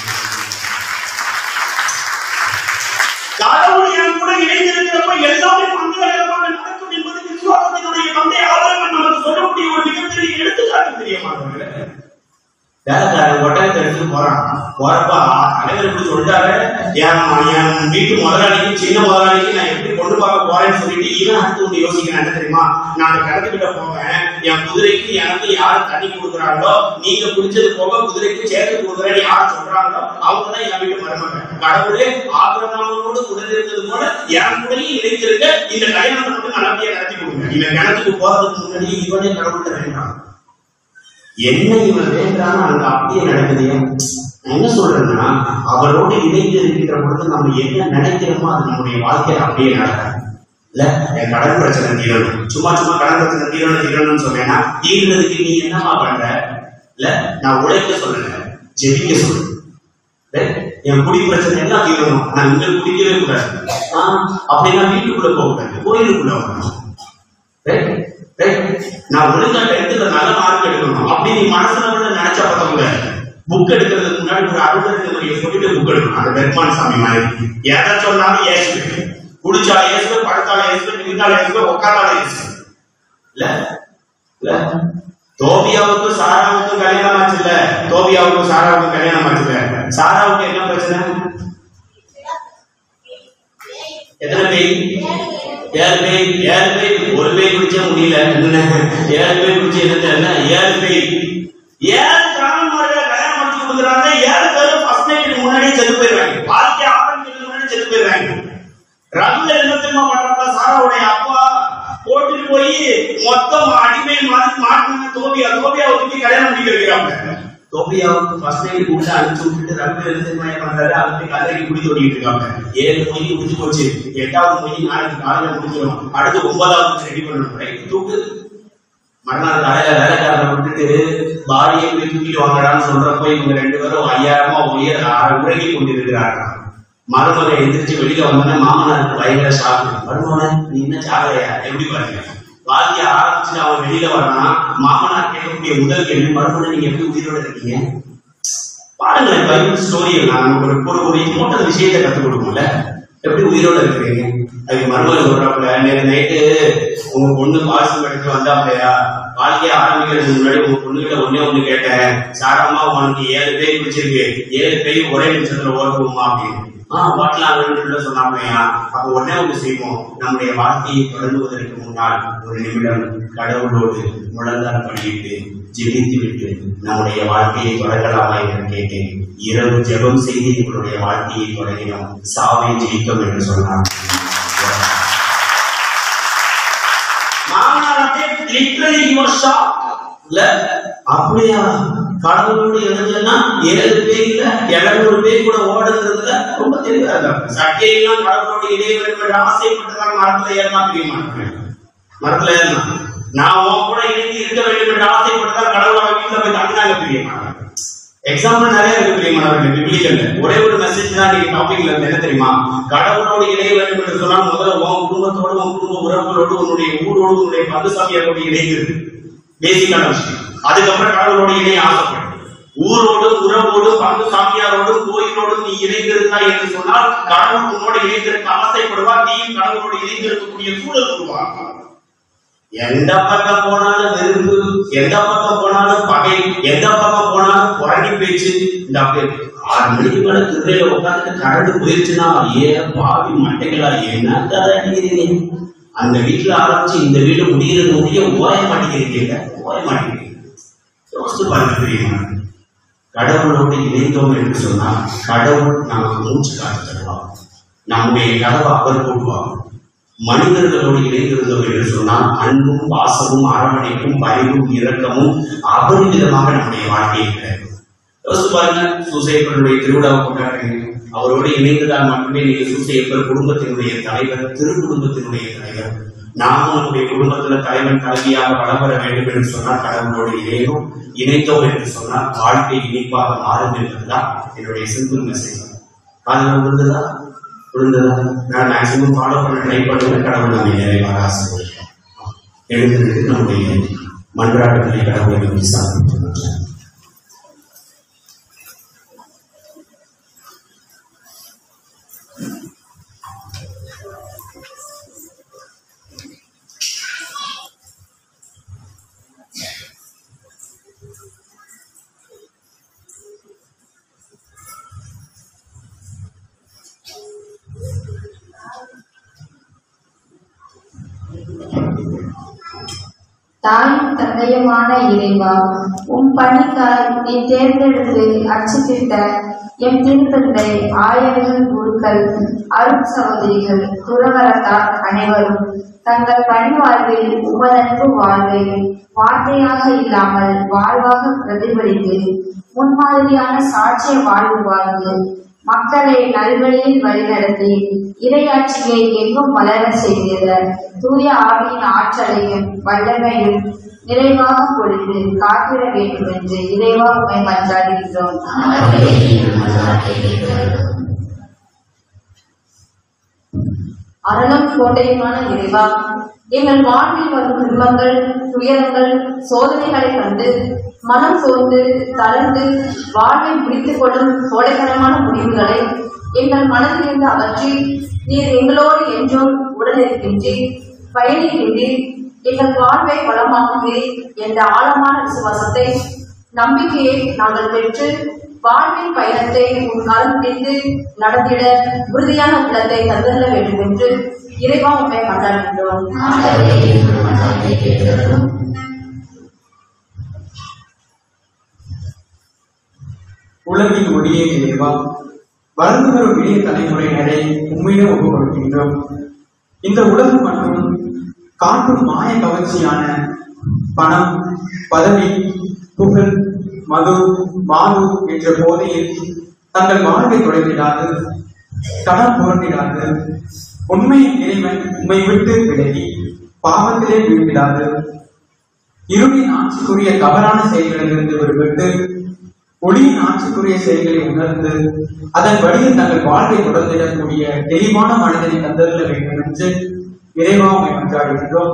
கடவுள் என் கூட இணைந்திருக்கிறப்ப எல்லாமே மங்களகரமாக நடக்கும் என்பது விசுவாசத்தினுடைய தந்தை ஆதரவு நமக்கு சொல்லக்கூடிய ஒரு மிகப்பெரிய எடுத்துக்காட்டு தெரியமாட்டவர்களே. வேலைக்காரன் ஒட்டகத்தை எடுத்து போறப்பா தலைவர் இப்படி சொல்லிட்டாரு, என் வீட்டு முதலாளிக்கு சின்ன முதலாளிக்கு நான் எப்படி கொண்டு பார்க்க போறேன்னு சொல்லிட்டு இவன் அடுத்து ஒண்ணு யோசிக்கிறேன். என்ன தெரியுமா, நான் கிடத்துக்கிட்ட போவேன், என் குதிரைக்கு எனக்கு யாரு தண்ணி கொடுக்குறாங்களோ, நீங்க குடிச்சது போக குதிரைக்கு சேர்த்து கொடுக்குறேன்னு யார் சொல்றாங்களோ அவங்கதான் என் வீட்டு மருமக. கடவுளே ஆபிரகாமோடு உடனிருந்தது போல என் கூடயும் இணைந்திருக்க இந்த கல்யாணத்தை மட்டும் நல்லபடியா நடத்தி கொடுங்க. இவன் கிணத்துக்கு போறதுக்கு முன்னாடி இவனே கடவுள்கிட்ட வேண்டாம், என்ன இவன் வேண்டான்னு அங்க அப்படியே நடக்குது. என்ன சொல்றேன்னா, அவரோடு இணைந்து இருக்கின்ற பொழுது நம்ம என்ன நினைக்கிறோமோ அது நம்முடைய வாழ்க்கையில அப்படியே நடக்கும். இல்ல என் கடன் பிரச்சனை தீரணும், சும்மா கடன் பிரச்சனை தீரணும்னு சொன்னேன்னா தீர்றதுக்கு நீ என்னமா பண்ற? இல்ல நான் உழைக்க சொல்லுங்க, ஜெபிக்க சொல்லுங்க. என் குடி பிரச்சனை எல்லாம் தீரணும், நான் இங்க குடிக்கவே கூடாது அப்படின்னா வீட்டுக்குள்ள போக கூடாது, கோயிலுக்குள்ள வரணும். நான் ஒழுங்கா எடுத்துல நல்ல மார்க் எடுக்கணும் அப்படின்னு நீ மனசுல கூட நினைச்சா பார்த்த கூட புக் எடுக்கிறதுக்கு முன்னாடி ஒரு அருள் சொல்லிட்டு புக் எடுக்கணும். அந்த பெருமான் சாமி மாதிரி எதை சொன்னாலும் ஏசுவேன், குடிச்சா ஏசுவேன், படுத்தாலும் ஏசுவேன், நின்றாலும் ஏசுவேன், உட்காந்தாலும் ஏசுவேன். இல்ல இல்ல தோபியாவுக்கும் சாராவுக்கும் கல்யாணம் ஆச்சு இல்ல, தோபியாவுக்கும் சாராவுக்கும் கல்யாணம் ஆச்சு இல்ல. சாராவுக்கு என்ன பிரச்சனை? எத்தனை பேய்? 7 பேய். 7 பேய். ஒரு பேய் குடிச்சா முடியல, 7 பேய் குடிச்சு என்ன தெரியல, 7 பேய். 7 கிராமங்களை கல்யாணம் முடிச்சு கொடுக்குறாங்க. 7 பேரும் ஃபர்ஸ்ட் நைட்டுக்கு முன்னாடியே செத்து போயிடுறாங்க, வாழ்க்கை ஆரம்பிக்கிறதுக்கு முன்னாடி செத்து போயிடுறாங்க. ரகுல என்ன தெரியுமா பண்றாங்க, சாராவுடைய அப்பா போட்டுட்டு போய் மொத்தம் அடிமை மாதிரி மாட்டின தோபியாவை தூக்கி கல்யாணம் முடிக்க வைக்கிறாங்க. தோபியாவுக்கு ஃபர்ஸ்ட் நைட் கூட அனுப்பிச்சு விட்டுட்டு ரகுல என்ன பண்றாரு, அதுக்கு கதைக்கு குடி தோடிட்டு இருக்காங்க. 7 மணிக்கு முடிச்சு போச்சு, 8வது மணி நாளைக்கு காலையில முடிச்சிடும், அடுத்து 9வது ரெடி பண்ணணும். தூக்கு மறுநாள் காலையில வேலைக்காரனை விட்டுட்டு பாடியை போய் தூக்கிட்டு வாங்கடான்னு சொல்றப்போ இவங்க 2 பேரும் 5000 உறங்கி கொண்டிருக்கிறார்கள். மருமகன் எந்திரிச்சு வெளியில வந்தோடனே மாமனாருக்கு பயங்கர ஷாக்கு. மருமகன் நீ என்ன சாகலையா, எப்படி பாருங்க வாழ்க்கைய ஆரம்பிச்சு அவன் வெளியில வரானா, மாமனார் கேட்கக்கூடிய முதல் கேள்வி, மருமகன் நீங்க எப்படி உயிரோட இருக்கீங்க? பாருங்களேன் பைபிள் ஸ்டோரி நமக்கு ஒரு இம்பார்ட்டன்ட் விஷயத்தை கற்றுக் கொடுக்கும்ல, எப்படி உயிரோட இருக்கிறீங்க. அதுக்கு மருமகன் சொல்றாப்புல, நேற்று நைட்டு உங்க பொண்ணு பாசம் எடுத்து வந்தாப்லையா, வாழ்க்கைய ஆரம்பிக்கிறதுக்கு முன்னாடி உங்க பொண்ணுகிட்ட ஒண்ணு கேட்டேன், சாரமா உனக்கு 7 பேய் பிடிச்சிருக்கு, 7 பேய் ஒரே நிமிஷத்துல ஓட்டுவோமா அப்படின்னு. வாட்டலாம் சொன்னாமையா. அப்ப உடனே ஒன்று செய்வோம், நம்முடைய வாழ்க்கையை தொடங்குவதற்கு முன்னால் ஒரு நிமிடம் கடவுளோடு முழந்தால் பண்ணிட்டு ஜெபித்து விட்டு நம்முடைய வாழ்க்கையை தொடங்கலாமா என்று கேட்டேன். இரவு ஜெபம் செய்து எங்களுடைய வாழ்க்கையை தொடங்கினோம், சாவை ஜெயித்தோம் என்று சொன்னார். அப்படியா கடவுளோடு இணைஞ்சா 7 பேர்ல 700 பேர் கூட ஓடுறதுல ரொம்ப தெளிவா இருக்காங்க. சட்டையெல்லாம் கடவுளோடு இணைய வேண்டும் என்று ஆசைப்பட்டதான் மரத்துல ஏறினா பிரிய மாட்டேன். மரத்துல ஏறினா நான் உன் கூட இணைந்து இருக்க வேண்டும் என்று ஆசைப்பட்டதான் கடவுளோட வீட்டுல போய் தங்கினாங்க பிரிய மாட்டேன். எக்ஸாம்பிள் நிறைய இருக்கு பிரியமானவர்கள் பிபிலிக்கல்ல. ஒரே ஒரு மெசேஜ் தான் நீங்க டாபிக்ல இருந்து என்ன தெரியுமா, கடவுளோடு இணைய வேண்டும் என்று சொன்னால் முதல்ல உன் குடும்பத்தோடு, உன் குடும்ப உறவுகளோடு, உன்னுடைய ஊரோடு, உன்னுடைய பங்குசாமியாரோடு இணைகிறது பேசிக்கான விஷயம். அதுக்கப்புறம் கடவுளோடு இணைய ஆசைப்படும். ஊரோடு, உறவோடு, பங்கு சாமியாரோடு, கோயிலோடு நீ இணைந்திருந்தாய் என்று சொன்னால் கடவுள் உன்னோடு இணைந்திருக்க ஆசைப்படுவார். நீயும் கடவுளோடு இணைந்திருக்கக்கூடிய சூழல் உருவாகும். எந்த பக்கம் போனாலும் வெறுப்பு, எந்த பக்கம் போனாலும் பகை, எந்த பக்கம் போனாலும் புறணி பேச்சு. இந்த 6 மணிக்கு மேல திருவையில உட்காந்துட்டு கரண்ட் போயிருச்சுன்னா பாவி மட்டைகளா என்ன கதை அடிக்கிறீங்க. அந்த வீட்டுல ஆரம்பிச்சு இந்த வீடு முடிய ஓய மாட்டேங்கிறீங்க, ஓய மாட்டேங்கிறீங்க. யோசிச்சு பாருங்க, கடவுளோடு இணைந்தோம் என்று சொன்னால் கடவுள் நமக்கு மூச்சு காத்து தருவார், நம்முடைய கதவை அவர் போடுவார். மனிதர்களோடு இணைந்திருந்தோம் என்று சொன்னால் அன்பும் பாசமும் அரவணைப்பும் பரிவும் இரக்கமும் அபரிமிதமாக நம்முடைய வாழ்க்கையை கிடைக்கும். யோசிச்சு பாருங்க, சூசையப்பருடைய திருவிழாவை கொண்டாடுறீங்க, அவரோடு இணைந்ததால் மட்டுமே நீங்க சூசையப்பர் குடும்பத்தினுடைய தலைவர், திருக்குடும்பத்தினுடைய தலைவர். நாமும் நம்முடைய குடும்பத்துல தலைவன் தலைவியாக வளம் பெற வேண்டும் என்று சொன்னால் கடவுளோடு இணைந்தோம் என்று சொன்னால் வாழ்க்கை இணைப்பாக மாறும் என்பதுதான் என்னுடைய சிம்பிள் மெசேஜ். அதுல விழுந்ததா நான் மேக்சிமம் ஃபாலோ பண்ண ட்ரை பண்ணுவேன். கடவுள் நம்மை நிறைவாக ஆசீர்வதிப்பார். எழுதுகிறது நம்முடைய மன்றாட்டுகளை கடவுளை நோக்கி சாதிக்கின்றன. தாயும் தந்தையுமான இறைவா, உம் பணிக்காய் நீ தேர்ந்தெடுத்து அச்சிட்டிட்ட எம் திருத்தந்தை, ஆயர்கள், குருக்கள், அருட் சகோதரிகள், துறவரத்தார் அனைவரும் தங்கள் பணி வாழ்வில் உமதன்பு வாழ்வை வார்த்தையாக இல்லாமல் வாழ்வாக பிரதிபலித்து முன்மாதிரியான சாட்சிய வாழ்வு வாழ்ந்து மக்களை நல்வழியில் வழிநடத்தி இறையாட்சியை எங்கும் வளர செய்திட தூய ஆவியின் ஆற்றலையும் வல்லமையும் நிறைவாக பொழிந்து காத்திட வேண்டும் என்று இறைவா உம்மை மன்றாடுகின்றோம். அரணம் கோட்டையுமான இறைவா, எங்கள் வாழ்வில் வரும் துன்பங்கள், துயரங்கள், சோதனைகளை கண்டு மனம் சோர்ந்து தளர்ந்து வாழ்வை முடித்துக் கொள்ளும் கோடைத்தனமான முடிவுகளை எங்கள் மனதிலிருந்து அகற்றி நீர் எங்களோடு என்றும் உடனிருக்கின்றீர், பயணிக்கின்றீர், எங்கள் வாழ்வை வளமாக்குகிறீர் என்ற ஆழமான விசுவாசத்தை, நம்பிக்கையை நாங்கள் பெற்று வாழ்வின் பயணத்தை உன் காலம் பிடித்து நடத்திட உறுதியான உள்ளத்தை தந்துள்ள வேண்டும் என்று இறைவா உண்மை மன்றாடுகின்றோம். உலகின் ஒளியே இறைவா, வளர்ந்து வரும் இளைய தலைமுறையினரை உண்மையிலே ஒப்புக் கொடுக்கின்றோம். இந்த உலகம் மற்றும் காட்டும் மாய கவர்ச்சியான பணம், பதவி, புகழ், மது, மாவு என்ற போதையில் தங்கள் வாழ்வை தொடங்கிடாது, கடன் புரண்டிடாது, உண்மையின் இறைவன் உண்மை விட்டு விலகி பாவத்திலே வீழ்ந்திடாது, இருளின் ஆட்சிக்குரிய தவறான செயல்களிலிருந்து விடுபட்டு ஒளியின் ஆட்சிக்குரிய செயல்களை உணர்ந்து அதன் வழியில் தங்கள் வாழ்வை தொடர்ந்திடக்கூடிய தெளிவான மனிதனை தந்தருள வேண்டும் என்று இறைவா உம்மை மன்றாடுகின்றோம்.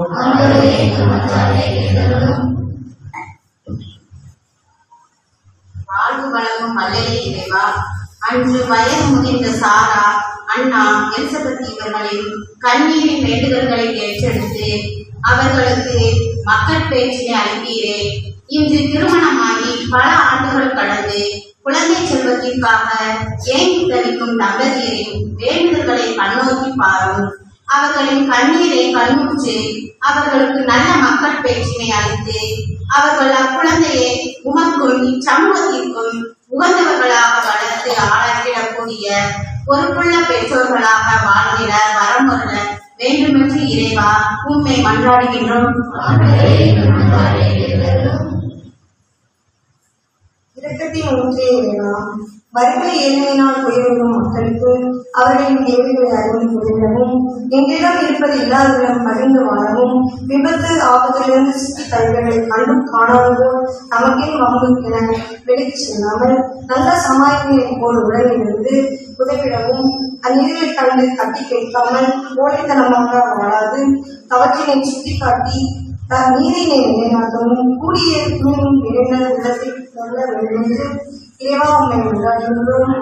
வாழ்வு வழங்கும் மல்லையே இறைவா, அன்று வயது முதிர்ந்த சாரா, அண்ணா, எலிசபெத் இவர்களின் கண்ணீரின் வேண்டுதல்களை ஏற்றெடுத்து அவர்களுக்கு மக்கள் பேச்சினை அளித்தீரே. இன்று திருமணமாகி பல ஆண்டுகள் கடந்து குழந்தை செல்வத்திற்காக ஏங்கி தவிக்கும் தம்பதியரின் வேண்டுதல்களை கண்ணோக்கி பாரும். அவர்களின் கண்ணீரை கண்முற்று அவர்களுக்கு நல்ல மக்கள் பேச்சினை அளித்து அவர்கள் அக்குழந்தையை உமக்கும் இச்சமூகத்திற்கும் உகந்தவர்களாக வளர்த்து ஆளாக்கிடக்கூடிய பொறுப்புள்ள பெற்றோர்களாக வாழ்கிற வரமுள்ள வேண்டுமென்று இறைவா உம்மை மன்றாடுகின்றோம். இரக்கத்தின் ஒன்றே இறைவா, வறுமை ஏழ்மையினால் உயர்வும் மக்களுக்கு அவர்களின் தேவைகளை அறிந்து கொள்ளவும், எங்களிடம் இருப்பது இல்லாதவர்களும் அறிந்து வாழவும், விபத்து ஆபத்திலிருந்து சிக்கி தருவதை கண்டும் காணாதோ நமக்கே வம்பு என விலகிச் செல்லாமல் நல்ல சமாளியை போல் உடனிருந்து உதவிடவும், அந்நிலையை கண்டு கட்டி கேட்காமல் போலித்தனமாக வாழாது தவற்றினை சுட்டிக்காட்டி நீரினை நிலைநாட்டவும் கூடிய தூணும் நிறைந்த உள்ளத்தில் சொல்ல வேண்டும் என்று இறைவா உண்மை மன்றாடுகின்றோம்.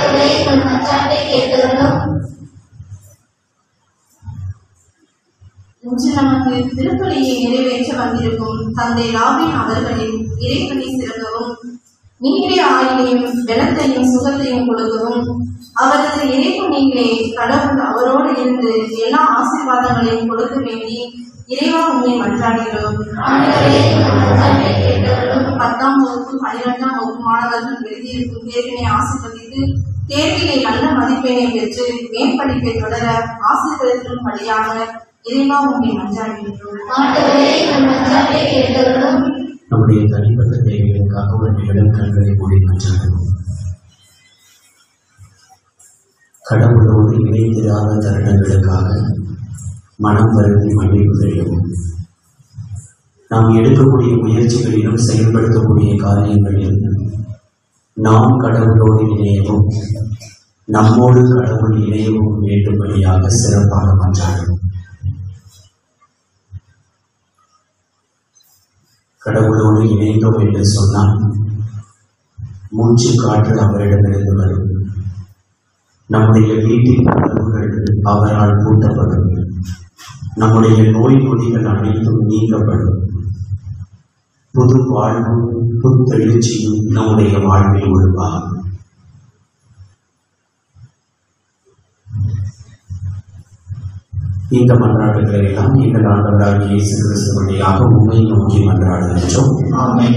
இன்று நமக்கு திருப்பலியை நிறைவேற்ற வந்திருக்கும் தந்தை ராபின் அவர்களின் இறைப்பணி சிறக்கவும், நீரே ஆயிலையும் வெள்ளத்தையும் சுகத்தையும் கொடுக்கவும், அவரது இறைப்பணியிலே கடவுள் அவரோடு இருந்து எல்லா ஆசீர்வாதங்களையும் கொடுக்க வேண்டி இறைவா உண்மை மன்றாடுகிறோம். 10ஆம் வகுப்பு 12ஆம் வகுப்பு மாணவர்கள் எழுதியிருக்கும் தேர்வினை ஆசீர்வதித்து தேர்விலே நல்ல மதிப்பெண்ணை பெற்று மேற்படிப்பை தொடர ஆசீர்வதிக்கும் வழியாக இறைவா உண்மை மன்றாடுகின்றோம். நம்முடைய தனிப்பட்ட தேவைகளுக்காக ஒரு நிமிடம் கண்களை மூடி மன்றாடுவோம். கடவுளோடு இணைந்திராத தருணங்களுக்காக மனம் வருந்தி மன்னிப்பு பெறுவோம். நாம் எடுக்கக்கூடிய முயற்சிகளிலும் செயல்படுத்தக்கூடிய காரியங்களில் நாம் கடவுளோடு இணையவும் நம்மோடு கடவுள் இணையவும் வேண்டும்படியாக சிறப்பாக மன்றாடுவோம். கடவுளோடு இணைந்தோம் என்று சொன்னால் மூச்சு காற்று அவரிடமிருந்து வரும். நம்முடைய வீட்டின் கதவுகள் அவரால் பூட்டப்படும். நம்முடைய நோய் நொடிகள் அனைத்தும் நீக்கப்படும். புது வாழ்வும் புத்தெழுச்சியும் நம்முடைய வாழ்வில் உருவாகும். இந்த மன்றாட்டுகளை எல்லாம் எங்கள் ஆண்டவராகிய இயேசு கிறிஸ்து வழியாக உம்மை நோக்கி மன்றாடுகின்றோம். ஆமென்.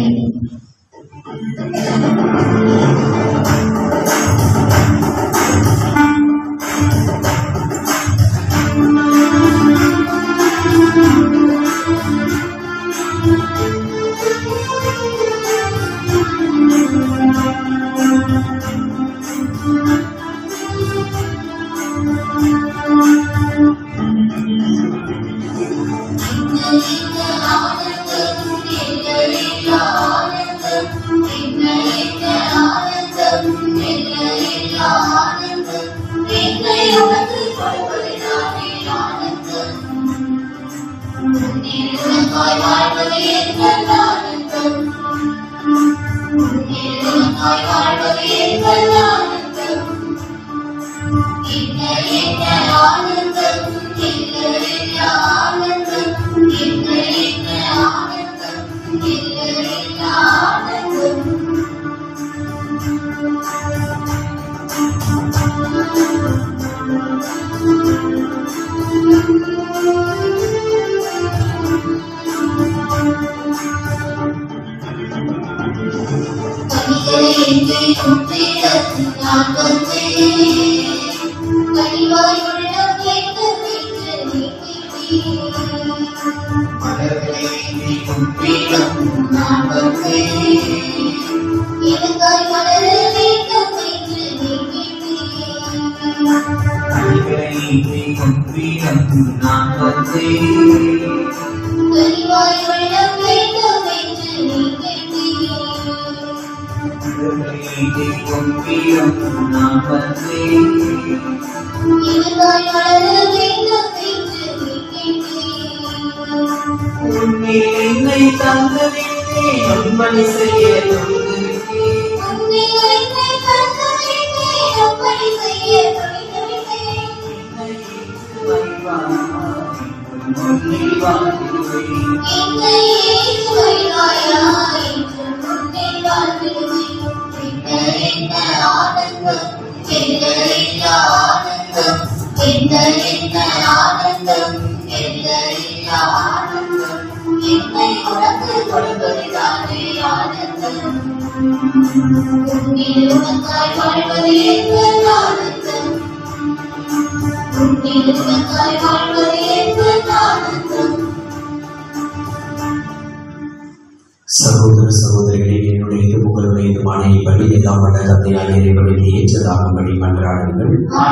சகோதர சகோதரிகளே, என்னுடையது உங்களுடையதுமான இப்படி எல்லாம் வல்ல தந்தையார் இறைவனுக்கு ஏற்றதாகும்படி மன்றாடுங்கள்.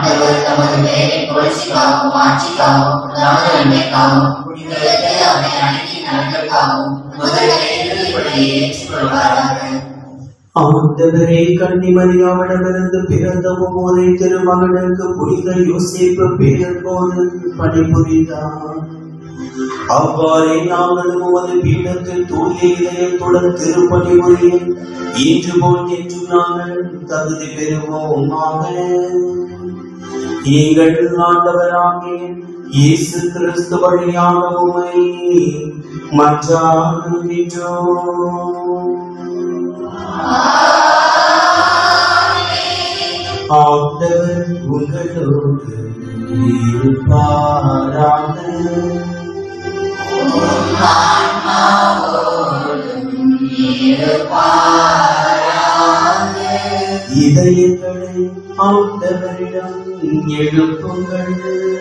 ஆண்டவரே, கன்னிமரியாவிடமிருந்து பிறந்த ஒவ்வொரு திருமகனுக்கு புனித யோசேப்பு பெயர் போது பணிபுரிந்தார். அவ்வாறே நாங்களும் உமது பீடத்தில் தூய இதயத்துடன் திருப்பணி புரிய இன்று போல் என்று நாங்கள் தகுதி பெறுவோமாக. எங்கள் ஆண்டவராகிய இயேசு கிறிஸ்து வழியாக உம்மை மன்றாடுகின்றோம். ஆண்டவர் உங்களோடு இருப்பாராக. இதயங்களை ஆண்டவரிடம் எழுப்புங்கள்.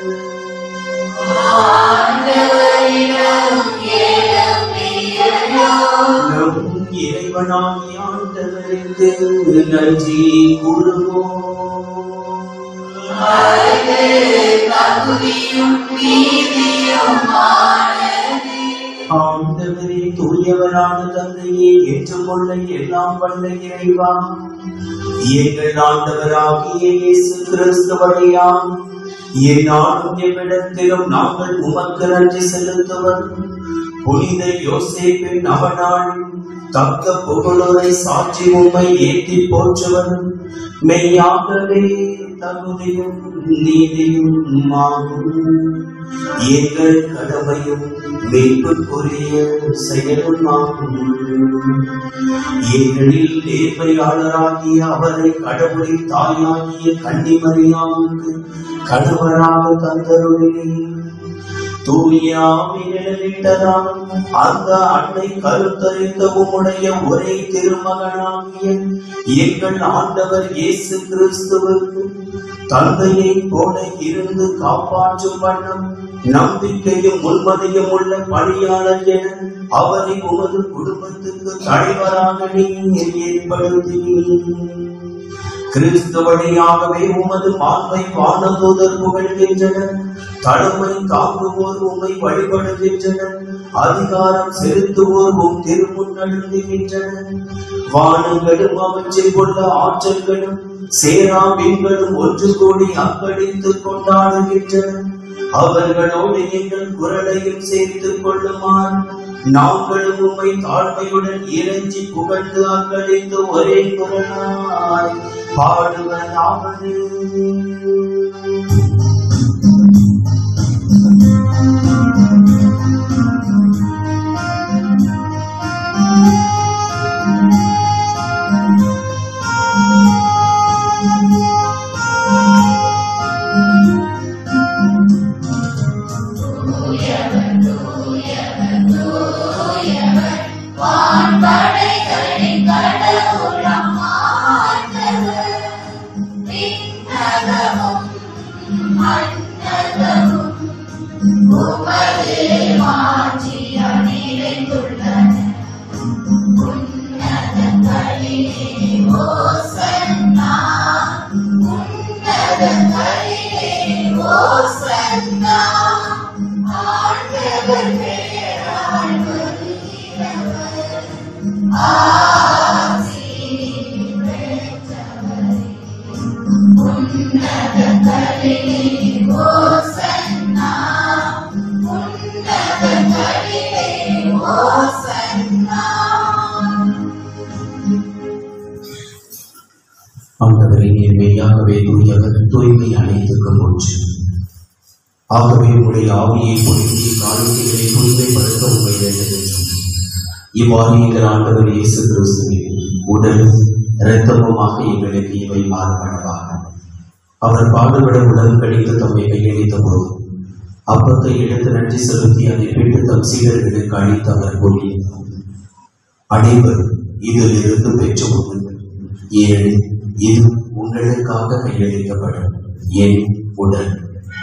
நம் இறைவனாகிய ஆண்டவருக்கு நன்றி கூறுவோம். ஆண்டவரே, தூயவரான தந்தையை ஏற்றுக்கொள்ள எல்லாம் வல்ல இறைவா, எங்கள் ஆண்டவராகிய இயேசு கிறிஸ்து வழியாக எந்நாளும் எவ்விடத்திலும் நாங்கள் உமக்கு நன்றி செலுத்துவது புனித யோசேப்பின் அவனால் தக்க புகழுரை சாட்சி உம்மை ஏற்றி போற்றுவர் மெய்யாகவே தகுதியும் நீதியும் ஆகும். எங்கள் கடமையும் மீட்புக்குரிய செயலும் ஆகும். ஏனெனில் நேர்மையாளராகிய அவரை கடவுளின் தாயாகிய கன்னிமரியாவுக்கு கணவராக தந்தருளினேன். தூய ஆவியிடலாம் அந்த அன்னை கருத்தரித்த உம்முடைய ஒரே திருமகனாகிய எங்கள் ஆண்டவர் இயேசு கிறிஸ்துவுக்கு தந்தையை போல இருந்து காப்பாற்றும் வண்ணம் நம்பிக்கையும் முன்மதியும் உள்ள பணியாளர் என அவரை உமது குடும்பத்துக்கு தலைவராக நீர் ஏற்படுத்தினீர். கிறிஸ்து வழியாகவே உமது மாண்பை வானதூதர் புகழ்கின்றனர். தலைமை தாங்குவோர் உம்மை வழிபடுகின்றனர். அதிகாரம் செலுத்துவோர் உம் திருமுன் நடுங்குகின்றனர். வானங்களும் அவற்றில் உள்ள ஆற்றல்களும் சேராபீன்களும் ஒன்று கூடி அக்களித்துக் கொண்டாடுகின்றனர். அவர்களோடு எங்கள் குரலையும் சேர்த்துக் கொள்ளுமாறு நாங்களும் உம்மை தாழ்மையுடன் இறைஞ்சி புகழ்ந்து அக்களித்து ஒரே குரலாய் பாடுவதாவது. வான்படைகளின் கடவுளாம் ஆண்டவர், விண்ணகமும் மண்ணகமும் உமது மாட்சியால் நிறைந்துள்ளன. உன்னதங்களிலே ஓசன்னா, உன்னதங்களிலே ஓசன்னா. ஆண்டவர் பெயரால் வருகிறவர் ஆசி பெற்றவரே. உன்னதங்களிலே ஓசன்னா, உன்னதங்களிலே ஓசன்னா. ஆண்டவரை நீர் மெய்யாகவே தூயவர், தூய்மை அனைத்துக்கும் ஒன்று. ஆகவே உடைய ஆவியை பொருத்தி காரியங்களை தூய்மைப்படுத்த உண்மை வேண்டுகின்றோம். இவ்வாறு எங்கள் ஆண்டவர் இயேசு கிறிஸ்துவின் உடலும் இரத்தமுமாக எங்களுக்கு இவை மாறுபடவாக. அவர் பாடுபட உடல் கழித்து தம்மை கையளித்த போது அப்பத்தை எடுத்து நன்றி செலுத்தி அதை பிட்டு தம் சீடர்களுக்கு அளித்து அவர் கூறினார், அனைவரும் இதிலிருந்து பெற்றுக்கொள்ளுங்கள். ஏனெனில் இது உங்களுக்காக கையளிக்கப்படும் என் உடல்.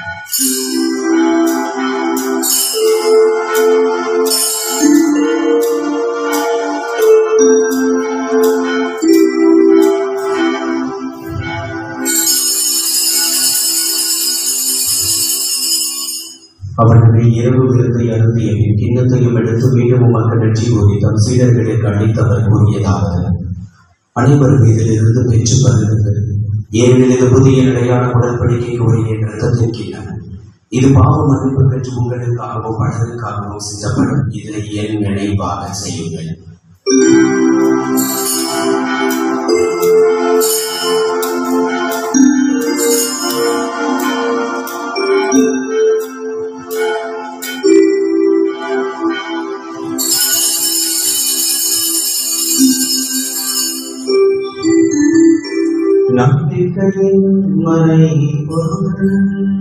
அவர்களை இரவு விருந்தை அருந்திய கிண்ணத்தையும் எடுத்து மீண்டும் உமக்கு நன்றி கூறி தம் சீடர்களுக்கு அளித்தவர் கூறியதாவது, அனைவரும் இதிலிருந்து பெற்று பருகுங்கள். ஏனெனில் இது புதிய நிலையான உடன்படிக்கைக்கு உரிய இரத்தத்தின் கிண்ணம். இது பாவ மன்னிப்பு பெற்று உங்களுக்காகவும் பலருக்காகவும் சிந்தப்படும். இதை என் நினைவாக செய்யுங்கள். நம்பிக்கையின் மறை பொருள்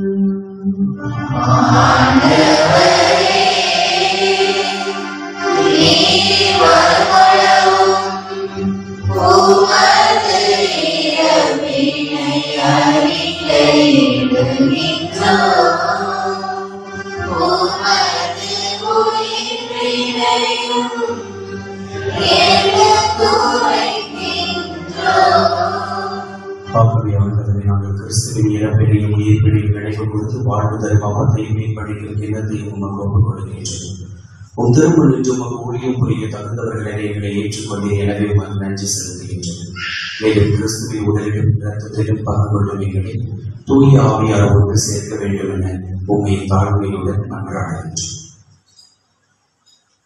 கிறிஸ்துவின் இறப்பையும் உயிர்ப்பினையும் நினைவு கொடுத்து வாழ்வுதல் பாவத்தையும் மேம்படுத்தும் கிண்ணத்தையும் உமக்கு ஒப்புக் கொடுக்கின்றது. உம் திருமணிட்டு உமக்கு ஊழியம் புரிய தகுந்தவர்களை எங்களை ஏற்றுக்கொண்டு எனவே உமக்கு நன்றி செலுத்துகின்றது. மேலும் கிறிஸ்துவின் உடலிலும் இரத்தத்திலும் பங்கு கொள்ளும் எங்களை தூய ஆவியார் ஒன்று சேர்க்க வேண்டும் என உண்மை தாழ்மையுடன் மன்றாடுகின்றோம்.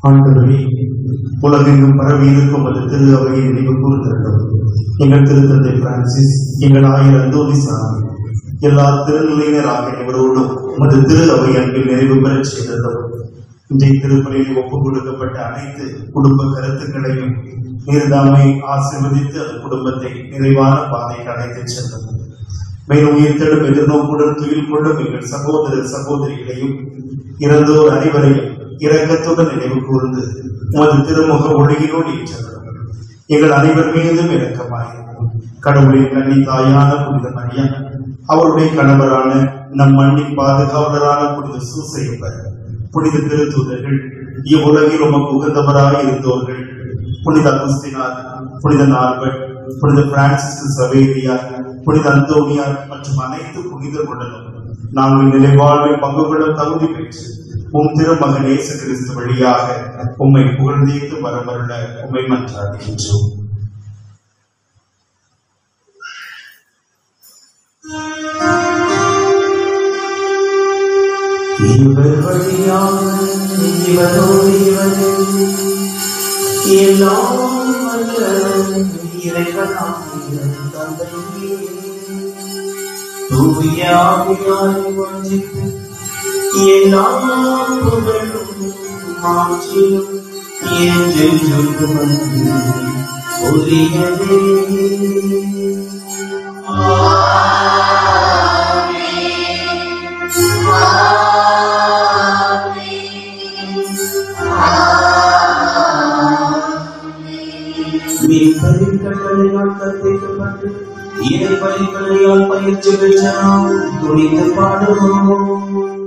ஆண்டவரே, உலகெங்கும் பரவி இருக்கும் அது திரு அவையை நினைவு கூர்ந்திருந்தோம். எங்கள் திருத்தந்தை பிரான்சிஸ், எங்கள் ஆயர் அந்தோனிசாமி, எல்லா திருநிலையினர் ஆகியவரோடும் உமது திரு அவை அன்பில் நிறைவு பெறச் செய்தோம். இன்றைய திருப்பலியில் ஒப்புக் கொடுக்கப்பட்ட அனைத்து குடும்ப கருத்துக்களையும் நீர்தாமே ஆசீர்வதித்து அந்த குடும்பத்தை நிறைவான பாதைக்கு அழைத்துச் சென்றோம். மேலும் உயிர்த்தெழும் எதிர்நோக்குடன் துயில் கொள்ளும் எங்கள் சகோதர சகோதரிகளையும் இறந்தோர் அனைவரையும் இரக்கத்துடன் நினைவு கூர்ந்து உமது திருமுக ஒளியினோடு ஏற்றவர். எங்கள் அனைவர் மீதும் இரக்கமாயிருக்கும். கடவுளின் கன்னி தாயான புனித மரியா, அவருடைய கணவரான நம் மண்ணின் பாதுகாவலரான புனித சூசையப்பர், புனித திருத்தூதர்கள், இவ்வுலகில் உமக்கு உகந்தவராய் இருந்தோர்கள், புனித அகுஸ்தினார், புனித நால்பர்ட், புனித பிரான்சிஸ் சவேரியார், புனித அந்தோனியார் மற்றும் அனைத்து புனிதர்களுடனும் நாங்கள் நிலைவாழ்வில் பங்கு கொள்ள தகுதி பெற்று உம் திருமகன் இயேசு கிறிஸ்து வழியாக உம்மை புகழ்ந்தேத்து வரமருள உம்மை மன்றாடுகின்றோம். இவர் வழியாக இவரோடு இவரே எல்லாம் வல்ல இறைவனாகிய தந்தையே, தூய ஆவியாரை வஞ்சித்து எல்லாம் புகழும் மாட்சியும் என்றென்றும் உரியதே. மீன்பலின் கட்டளையால் கற்பிக்கப்பட்டு இறை பலிகளையால் பயிற்சி பெற்ற நாம் துணிந்து பாடுவோம்.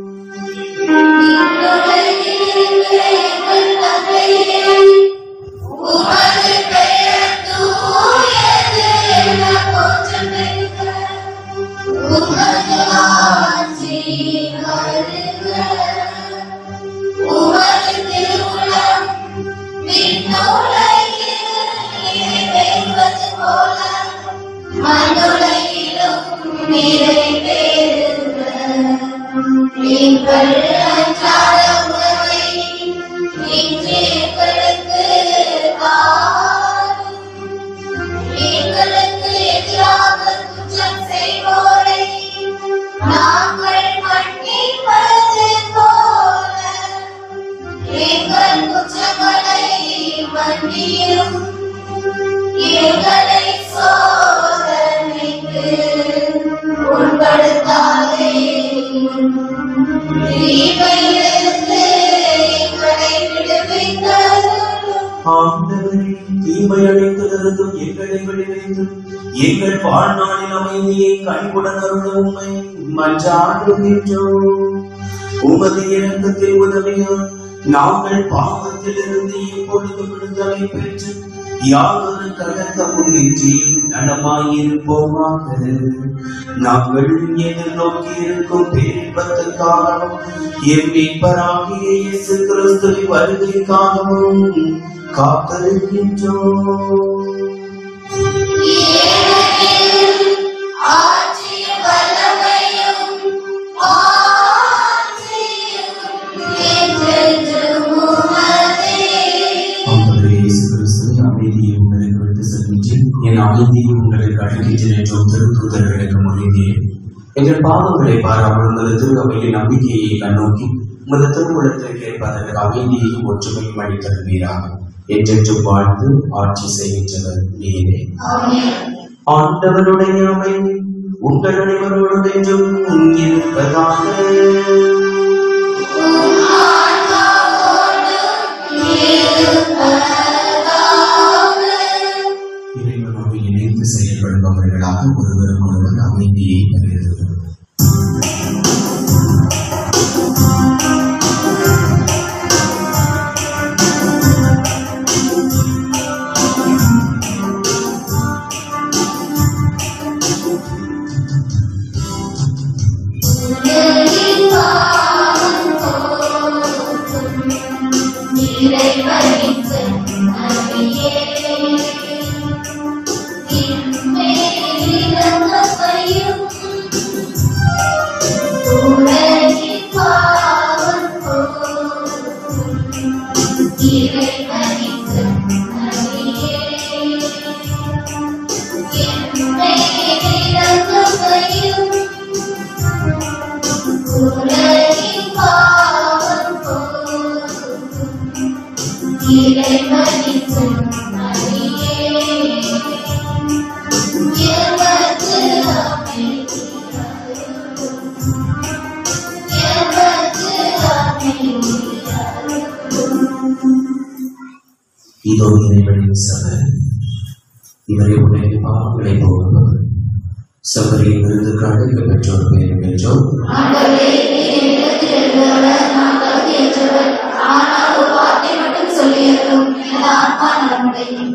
தீமை அழைத்ததற்கும் எங்களை விடுவித்தும் எங்கள் வாழ்நாளின் அமைதியை கண்குடன் அருள உம்மை மன்றாடுகின்றோம். உமது இரக்கத்தில் உதவியால் நாங்கள் பாவத்திலிருந்து எப்பொழுது விடுதலை பெற்று யாதொரு கலக்கமுமின்றி நலமாயிருப்போமாக. நாங்கள் எதிர்நோக்கி இருக்கும் பேரின்பத்துக்காகவும் எம் மீட்பராகிய இயேசு கிறிஸ்துவின் வருகைக்காகவும் காத்திருக்கின்றோம். என் அமைதியை உங்களுக்கு அழைக்கின்றேன் என்றும் திருத்தூதர்களுக்கு மொழிந்தேன். எங்கள் பாவங்களை பாராமல் உமது திரு அவையின் நம்பிக்கையை கண்ணோக்கி உமது திருவுளத்திற்கு ஏற்பதற்கு அமைதியையும் ஒற்றுமையும் அளித்தருவீராக. என்றென்றும் வாழ்ந்து ஆட்சி செய்கின்றவர் நீரே. ஆண்டவருடைய அமைதி உங்கள் அனைவரோடும் என்றும் இருப்பதாக. இறைவனோடு இணைந்து செயல்படுபவர்களாக ஒருவரும் ஒருவர் அமைதியை பகிர்ந்தது. Hallelujah. இதோ இறைவனின் சபை, இவரை உடைய பாவங்களை போகும்போது சபரியின் விருதுக்கு அழைக்க பெற்றோர் பெயர் பெற்றோர். சொல்லியிருக்கும் ஆத்மா நலமடையும்.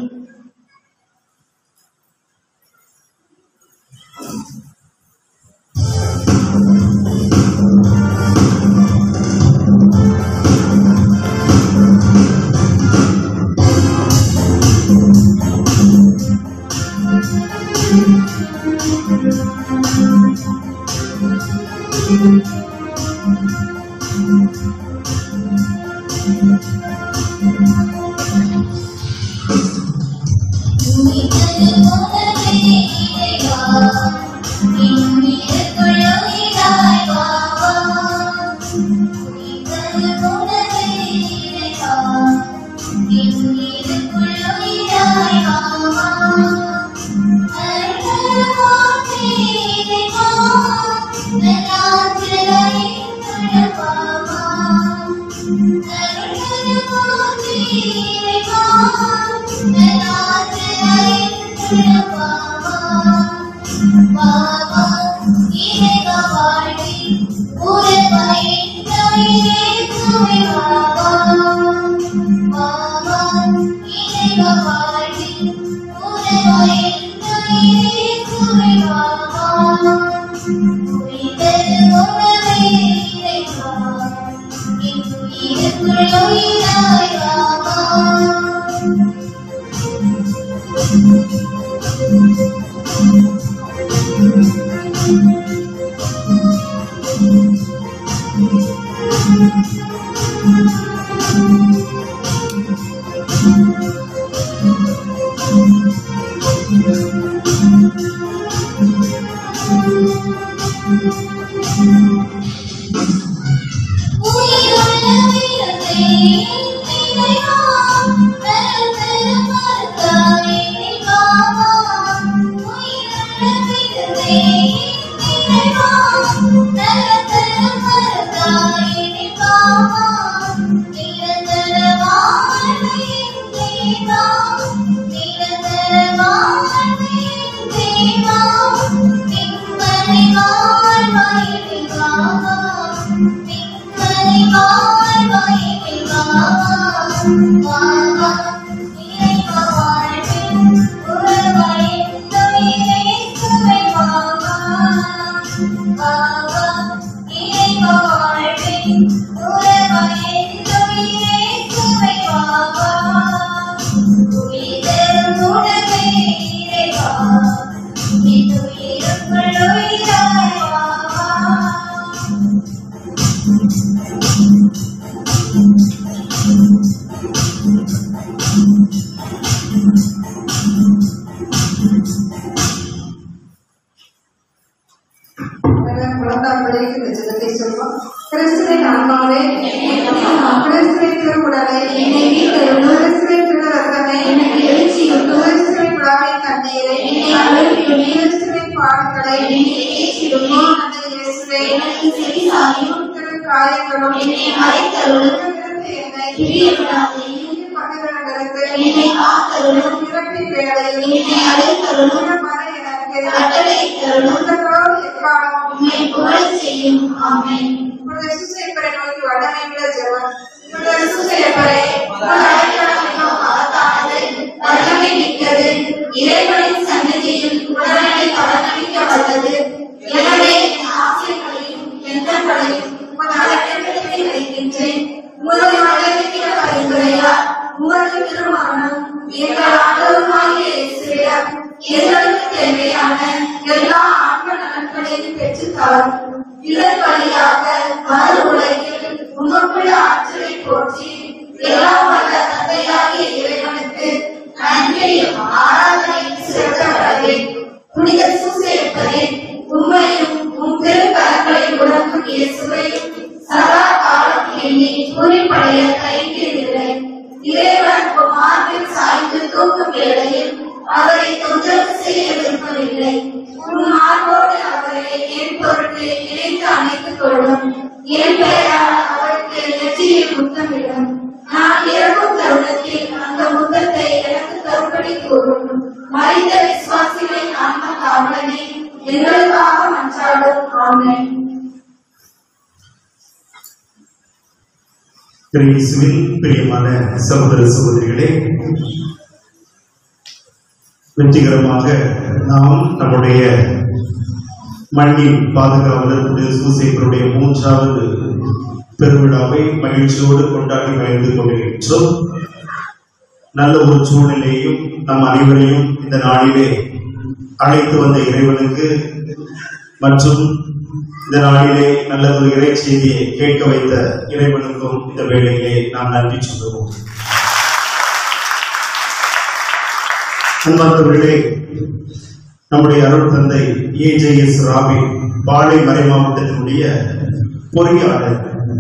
நான் இறக்கும் தருணத்தில் அந்த சொந்தத்தை எனக்கு தரும்படி கூறும். மரித்த விசுவாசிகளின் ஆன்ம காவலனே, எங்களுக்காக மன்றாடும். ஆமென். கிறிஸ்துவின் பிரியமான சகோதர சகோதரிகளே, வெற்றிகரமாக நாம் நம்முடைய மண்ணின் பாதுகாவலர் சூசேப்பருடைய 3வது பெருவிழாவை மகிழ்ச்சியோடு கொண்டாடி மகிழ்ந்து கொண்டிருக்கின்றோம். நல்ல ஒரு சூழ்நிலையும் நம் அனைவரையும் இந்த நாளிலே அழைத்து வந்த இறைவனுக்கு மற்றும் இந்த நாளிலே நல்ல ஒரு இறை செய்தியை கேட்க வைத்த இறைவனுக்கும் இந்த வேளையிலே நாம் நன்றி சொல்லுவோம். அன்பார்ந்தவர்களே, நம்முடைய அருள் தந்தை ஏஜேஎஸ் ராபின் பாளை மறை மாவட்டத்தினுடைய பொறியாளர்.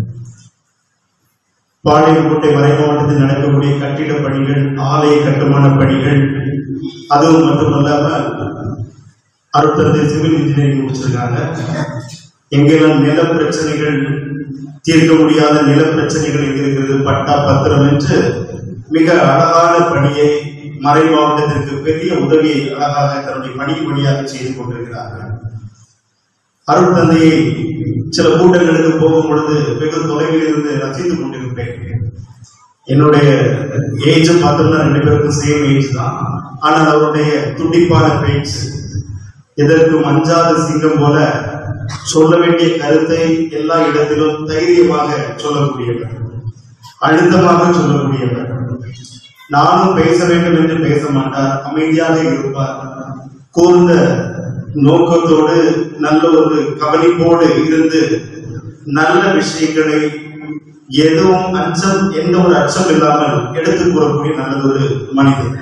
பாளையங்கோட்டை மறை மாவட்டத்தில் நடக்கக்கூடிய கட்டிட பணிகள், ஆலய கட்டுமான பணிகள், அதுவும் மட்டுமல்லாமல் அருட்தந்தை சிவில் இன்ஜினியரிங் முடிச்சிருக்காங்க. எங்கெல்லாம் நில பிரச்சனைகள், தீர்க்க முடியாத நில பிரச்சனைகள் இருக்கிறது, பட்டா பத்திரம் என்று மிக அழகான பணியை மறை மாவட்டத்திற்கு பெரிய உதவியை அழகாக தன்னுடைய பணி வழியாக செய்து கொண்டிருக்கிறார்கள். அருள் தந்தையை சில கூட்டங்களுக்கு போகும் பொழுது வெகு தொலைவில் இருந்து ரசித்துக் கொண்டிருப்பேன். என்னுடைய ஏஜ் பார்த்தோம்னா 2 பேருக்கும் சேம் ஏஜ் தான். ஆனால் அவருடைய துடிப்பான பேச்சு, எதற்கும் அஞ்சாத சிங்கம் போல சொல்ல வேண்டிய கருத்தை எல்லா இடத்திலும் தைரியமாக சொல்லக்கூடியவர், அழுத்தமாக சொல்லக்கூடியவர். நானும் பேச வேண்டும் என்று பேச மாட்டார், அமைதியாக இருப்பார். கூர்ந்த நோக்கத்தோடு நல்ல ஒரு கவனிப்போடு இருந்து நல்ல விஷயங்களை எதுவும் எந்த ஒரு அச்சம் இல்லாமல் எடுத்து கூறக்கூடிய நல்ல ஒரு மனிதர்.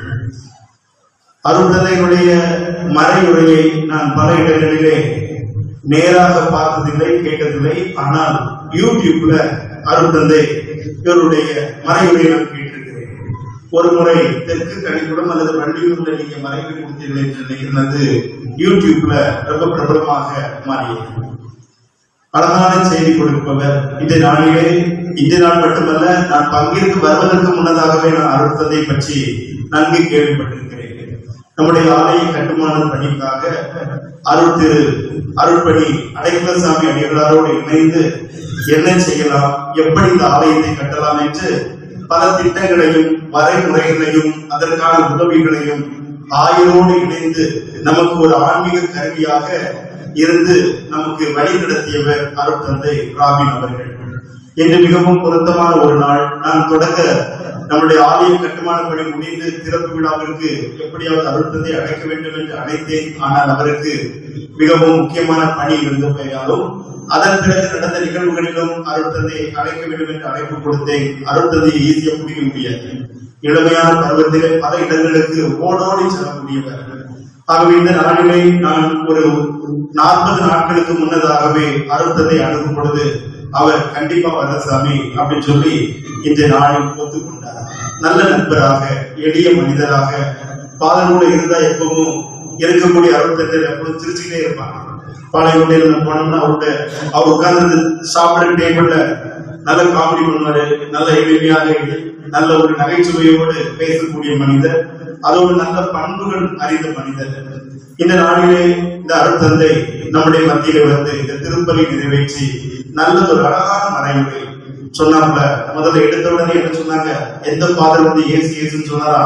அருள் தந்தையினுடைய மறையுரையை நான் பல இடங்களிலே நேராக பார்த்ததில்லை, கேட்டதில்லை. ஆனால் யூடியூப்ல அருள் தந்தை இவருடைய மறையுரையை நான் கேட்டிருக்கிறேன். ஒரு முறை தெற்கு கணிப்புடம் அல்லது வண்டியூர்ல நீங்க மறைவு கொடுத்தீர்கள் என்று நினைக்கிறது யூடியூப்ல ரொம்ப பிரபலமாக மாறியது. அழகான செய்தி கொடுப்பவர். இந்த நாளிலே, இந்த நாள் மட்டுமல்ல, நான் பங்கேற்க வருவதற்கு முன்னதாகவே நான் அருள் தந்தை பற்றி நன்கு கேள்விப்பட்டிருக்கிறேன். நம்முடைய ஆலய கட்டுமான பணிக்காக அருட்பணி அடைக்கலசாமி அடிகளாரோடு இணைந்து என்ன செய்யலாம், எப்படி இந்த ஆலயத்தை கட்டலாம் என்று பல திட்டங்களையும் வரைமுறைகளையும் அதற்கான உதவிகளையும் ஆயரோடு இணைந்து நமக்கு ஒரு ஆன்மீக கருவியாக இருந்து நமக்கு வழி நடத்தியவர் அருள் தந்தை ராபின் அவர்கள். என்று மிகவும் பொருத்தமான ஒரு நாள். நான் தொடக்க நம்முடைய ஆலய கட்டுமான பணி முடிந்து திறப்பு விழாவிற்கு எப்படியாவது அருள் தந்தை அழைக்க வேண்டும் என்று அழைத்தேன். ஆனால் அவருக்கு மிகவும் முக்கியமான பணி இருந்தபடியாலும் அதன் பிறகு நடந்த நிகழ்வுகளிலும் அருள் தந்தையை அழைக்க வேண்டும் என்று அழைப்பு கொடுத்தேன். அருள் தந்தையை ஈஸியா முடிக்க முடியாது. இளமையான பருவத்திலே பல இடங்களுக்கு ஓடோடி செல்லக்கூடியவர். ஆகவே இந்த நாளிலே நான் ஒரு 40 நாட்களுக்கு முன்னதாகவே அருள் தந்தை அணுகும் பொழுது அவர் கண்டிப்பா வர சாமி அப்படின்னு சொல்லி இந்த நாளில் ஒத்துக்கொண்டார். நல்ல நண்பராக, எளிய மனிதராக, பாதனோடு இருந்தா எப்பவும் இருக்கக்கூடிய அருள் தந்தை எப்பவும் சிரிச்சுக்கிட்டே இருப்பாங்க. பாளையங்கோட்டையில போனோம்னா அவர் உட்கார்ந்து சாப்பிடுற டேபிள்ல நல்ல காமெடி பண்ணுவாரு. நல்ல எளிமையாக நல்ல ஒரு நகைச்சுவையோடு பேசக்கூடிய மனிதர், அதோடு நல்ல பண்புகள் அறிந்த மனிதர். இந்த நாளிலே இந்த அருள் தந்தை நம்முடைய மத்தியிலே வந்து இந்த திருப்பலி நிறைவேற்றி நல்ல ஒரு அழகான மறைமுறை சொன்னாங்க. முதல்ல எடுத்த உடனே என்ன சொன்னாங்க, எந்த பாதர் வந்து ஏசுன்னு சொன்னாரா,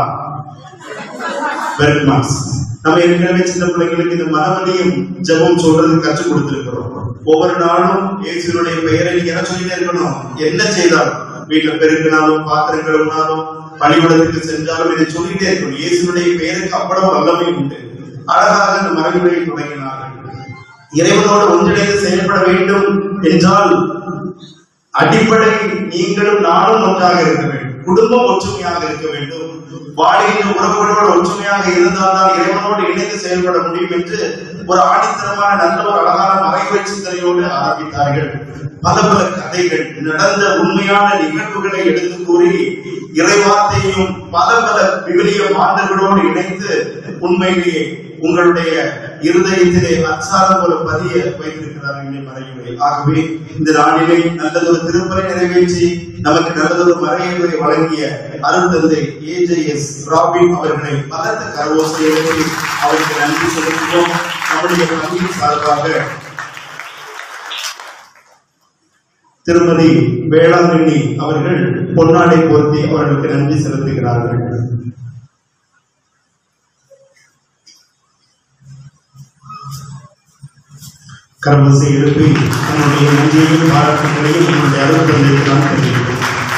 பெர்க்மான்ஸ். நம்ம ஏற்கனவே சின்ன பிள்ளைங்களுக்கு இந்த மனவலியும் ஜெபம் சொல்றது கற்றுக் கொடுத்திருக்கிறோம். ஒவ்வொரு நாளும் இயேசுனுடைய பெயரை என்ன சொல்லிட்டே இருக்கணும். என்ன செய்தாலும், வீட்டுல பெருக்கினாலும், பாத்திரம் கழுவினாலும், பள்ளிக்கூடத்துக்கு சென்றாலும் இதை சொல்லிட்டே இருக்கணும். இயேசுனுடைய பெயருக்கு அவ்வளவு வல்லமை உண்டு. அழகாக இந்த மறைமுறையை தொடங்கினார்கள். இறைவனோடு ஒன்றிணைந்து செயல்பட வேண்டும் என்றால் அடிப்படை நீங்களும் நானும் ஒன்றாக இருக்க வேண்டும். குடும்பம் ஒற்றுமையாக இருக்க வேண்டும். வாழ்கின்ற உறவுகளோடு ஒற்றுமையாக இருந்தால்தான் இறைவனோடு இணைந்து செயல்பட முடியும் என்று ஒரு ஆணித்தரமான நல்ல ஒரு அழகான மறைமுறை சிந்தனையோடு ஆரம்பித்தார்கள். பல பல கதைகள், நடந்த உண்மையான நிகழ்வுகளை எடுத்து கூறி இறைவார்த்தையும் பல பல விவிலிய மாந்தர்களோடு இணைந்து உண்மையிலேயே உங்களுடைய இருதயத்திலே அச்சாரம் போல பதிய வைத்திருக்கிறார்கள் மறையுரை. ஆகவே இந்த நாளிலே நல்லதொரு திருப்பலை நிறைவேற்றி நமக்கு நல்லதொரு மறையுரை வழங்கிய அருந்தந்தை AJS ராபின் அவர்களை பலத்த கரவோசையை அவருக்கு நன்றி செலுத்துவோம். நம்முடைய பள்ளியின் சார்பாக திருமதி வேளாங்கண்ணி அவர்கள் பொன்னாடை போர்த்தி அவர்களுக்கு நன்றி செலுத்துகிறார்கள். கரவசை எழுப்பி நம்முடைய நன்றியையும் பாராட்டுகளையும் நம்முடைய அருந்தந்தைக்கு நான் தெரிவிக்கிறேன்.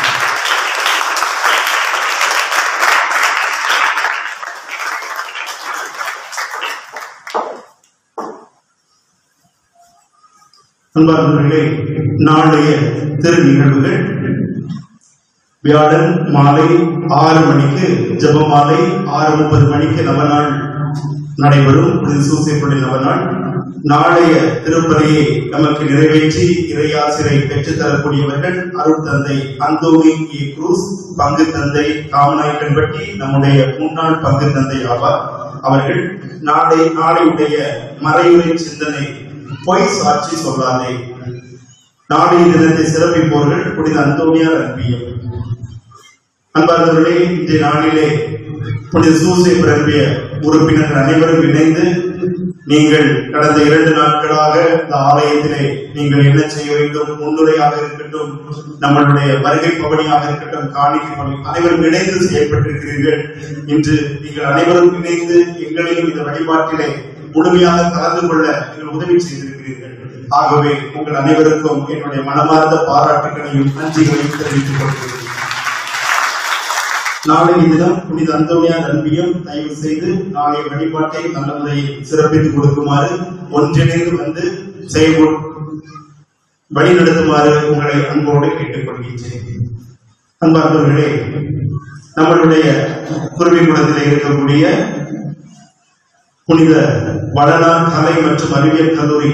அன்பார்ந்தவர்களே, நாளைய திரு நிகழ்வுகள் வியாழன் மாலை 6 மணிக்கு ஜெபமாலை, 6:30 மணிக்கு நவநாள் நடைபெறும். சூசைப்பள்ளி நவநாள். நாளைய திருப்பலியை நமக்கு நிறைவேற்றி இறையாசிரை பெற்றுத் தரக்கூடியவர்கள் அருட்தந்தை அந்தோனி ஏ குரூஸ், பங்கு தந்தை காமநாயக்கன்பட்டி, நம்முடைய முன்னாள் பங்கு தந்தை ஆவார். அவர்கள் நாளையுடைய மறையுரை சிந்தனை பொய் சாட்சி சொல்லாதே. நாளைய தினத்தை சிறப்பிப்போர்கள் புனித அந்தோனியார் அன்பியம். அன்பார்ந்தவர்களே, இன்றைய நாளிலே புனித சூசைப் அன்பிய உறுப்பினர்கள் அனைவரும் இணைந்து நீங்கள் கடந்த 2 நாட்களாக இந்த ஆலயத்திலே நீங்கள் என்ன செய்ய வேண்டும், முன்னுரையாக இருக்கட்டும், நம்மளுடைய வருகை பவனியாக இருக்கட்டும், காணிக்கை பவனி, அனைவரும் இணைந்து செயல்பட்டிருக்கிறீர்கள். இன்று நீங்கள் அனைவரும் இணைந்து எங்களையும் இந்த வழிபாட்டிலே முழுமையாக கலந்து கொள்ள நீங்கள் உதவி செய்திருக்கிறீர்கள். ஆகவே உங்கள் அனைவருக்கும் என்னுடைய மனமார்ந்த பாராட்டுகளையும் நன்றிகளையும் தெரிவித்துக் கொள்கிறேன். நாளைய தினம் புனித அந்தோனியார் அன்பியம் தயவு செய்து நாளைய வழிபாட்டை நல்ல முறையில் சிறப்பித்துக் கொடுக்குமாறு, ஒன்றிணைந்து வந்து வழிநடத்துமாறு உங்களை அன்போடு கேட்டுக் கொள்கின்றேன். அன்பார்ந்தவர்களே, நம்மளுடைய குருவிக்குளத்தில் இருக்கக்கூடிய புனித வளனார் கலை மற்றும் அறிவியல் கல்லூரி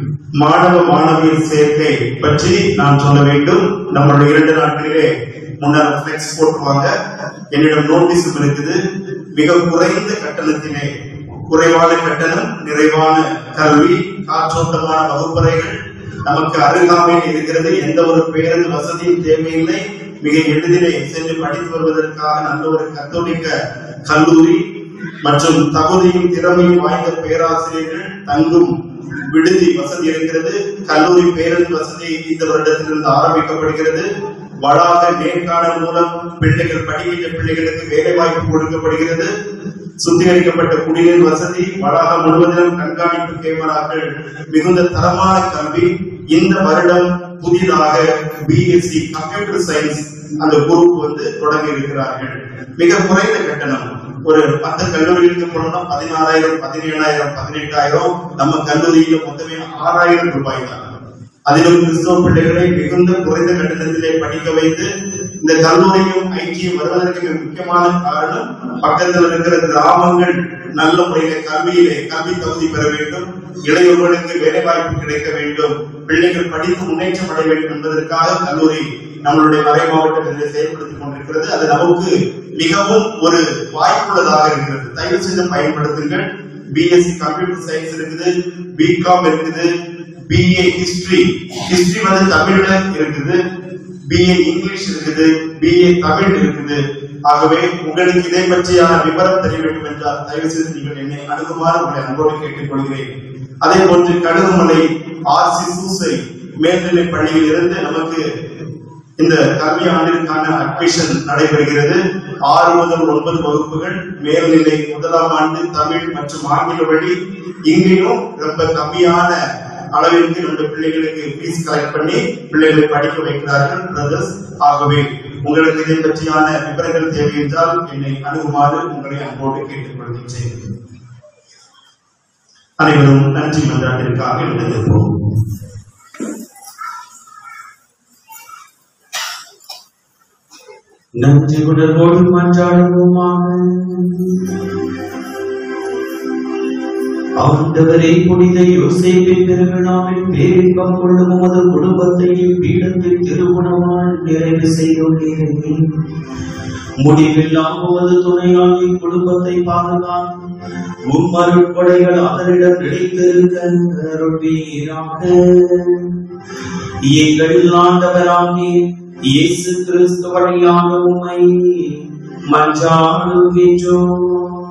மாணவ மாணவியர் சேர்க்கை பற்றி நான் சொல்ல வேண்டும். நம்மளுடைய 2 நாட்களிலே முன்னர் பிளெக்ஸ் போட்டுவாங்க. என்னிடம் நோட்டீஸும் இருக்குது. மிக குறைந்த கட்டணத்திலே, குறைவான கட்டணம், நிறைவான கல்வி, காற்றோட்டமான வகுப்பறைகள் நமக்கு அருகாமையில் இருக்கிறது. எந்த ஒரு பேருந்து வசதியும் தேவையில்லை. மிக எளிதிலே சென்று படித்து வருவதற்காக நல்ல ஒரு கத்தோலிக்க கல்லூரி மற்றும் தகுதியும் திறமையும் வாய்ந்த பேராசிரியர்கள் தங்கும் விடுதி வசதி இருக்கிறது. கல்லூரி பேருந்து வசதி இந்த வருடத்திலிருந்து ஆரம்பிக்கப்படுகிறது. வளாக நேர்காணல் மூலம் பிள்ளைகள் படிக்கின்ற பிள்ளைகளுக்கு வேலை வாய்ப்பு கொடுக்கப்படுகிறது. சுத்திகரிக்கப்பட்ட குடிநீர் வசதி, வளாகம் முழுவதிலும் கண்காணிப்பு கேமராக்கள், மிகுந்த தரமான கல்வி. இந்த வருடம் புதிதாக BSc கம்ப்யூட்டர் சயின்ஸ் அந்த குரூப் தொடங்கி இருக்கிறார்கள். மிக குறைந்த கட்டணம். ஒரு 10 கல்லூரிகளுக்கு போனோம்னா 16,000, 17,000, 18,000. நம்ம கல்லூரியில மொத்தமே 6,000 ரூபாய் தான். அதிலும் கிறிஸ்தவ பிள்ளைகளை மிகுந்த குறைந்த கட்டணத்திலே படிக்க வைத்து இந்த கல்லூரியும் ஐக்கியம் வருவதற்கு முக்கியமான காரணம், பக்கத்தில் இருக்கிற கிராமங்கள் நல்ல முறையில கல்வி தகுதி பெற வேண்டும், இளையோர்களுக்கு வேலை வாய்ப்பு கிடைக்க வேண்டும், பிள்ளைகள் படித்து முன்னேற்றம் அடைய வேண்டும் என்பதற்காக கல்லூரி நம்மளுடைய மறை மாவட்டத்தில் செயல்படுத்திக் கொண்டிருக்கிறது. அது நமக்கு மிகவும் ஒரு வாய்ப்புள்ளதாக இருக்கிறது. தயவு செய்து பயன்படுத்துங்கள். BSc கம்ப்யூட்டர் சயின்ஸ் இருக்குது, BCom இருக்குது, BA ஹிஸ்டரி தமிழ்ல இருக்குது, BA இங்கிலீஷ் இருக்குது, BA தமிழ் இருக்குது. ஆகவே உங்களுக்கு இதை பற்றியான விவரம் தெரிய வேண்டும் என்றால் தயவு செய்து நீங்கள் என்னை அணுகுமாறு உங்களை அன்போடு கேட்டுக் கொள்கிறேன். அதே போன்று கடுகுமலை RC சூசை மேல்நிலை பள்ளியில் இருந்து நமக்கு இந்த கல்வி ஆண்டிற்கான அட்மிஷன் நடைபெறுகிறது. 6 முதல் 9 வகுப்புகள், மேல்நிலை 1ஆம் ஆண்டு தமிழ் மற்றும் ஆங்கில வழி. இங்கேயும் ரொம்ப கம்மியான அளவிற்கு நம்முடைய பிள்ளைகளுக்கு ஃபீஸ் கலெக்ட் பண்ணி பிள்ளைகளை படிக்க வைக்கிறார்கள் பிரதர்ஸ். ஆகவே உங்களுக்கு இதை பற்றியான விவரங்கள் தேவை என்றால் என்னை அணுகுமாறு உங்களை அன்போடு கேட்டுக் கொள்கின்றேன். அனைவரும் நன்றி மன்றாட்டிற்காக எழுந்திருப்போம். நன்றி உணர்வோடு மன்றாடுவோமாக. ஆண்டவரே, புனித யோசேப்பின் பெருவிழாவில் பேரின்பம் கொள்ளும் உமது குடும்பத்தையும் பீடத்தில் திருமணமால் நிறைவு செய்துள்ளீர்கள். முடிவில்லாமல் துணையாகி குடும்பத்தை பாதுகாக்கும் உம் அருட்கொடைகள் அதனிடம் கிடைத்திருக்க அருள்வீராக. எங்கள் ஆண்டவராகிய இயேசு கிறிஸ்து வழியாக உம்மை மன்றாடுகின்றோம்.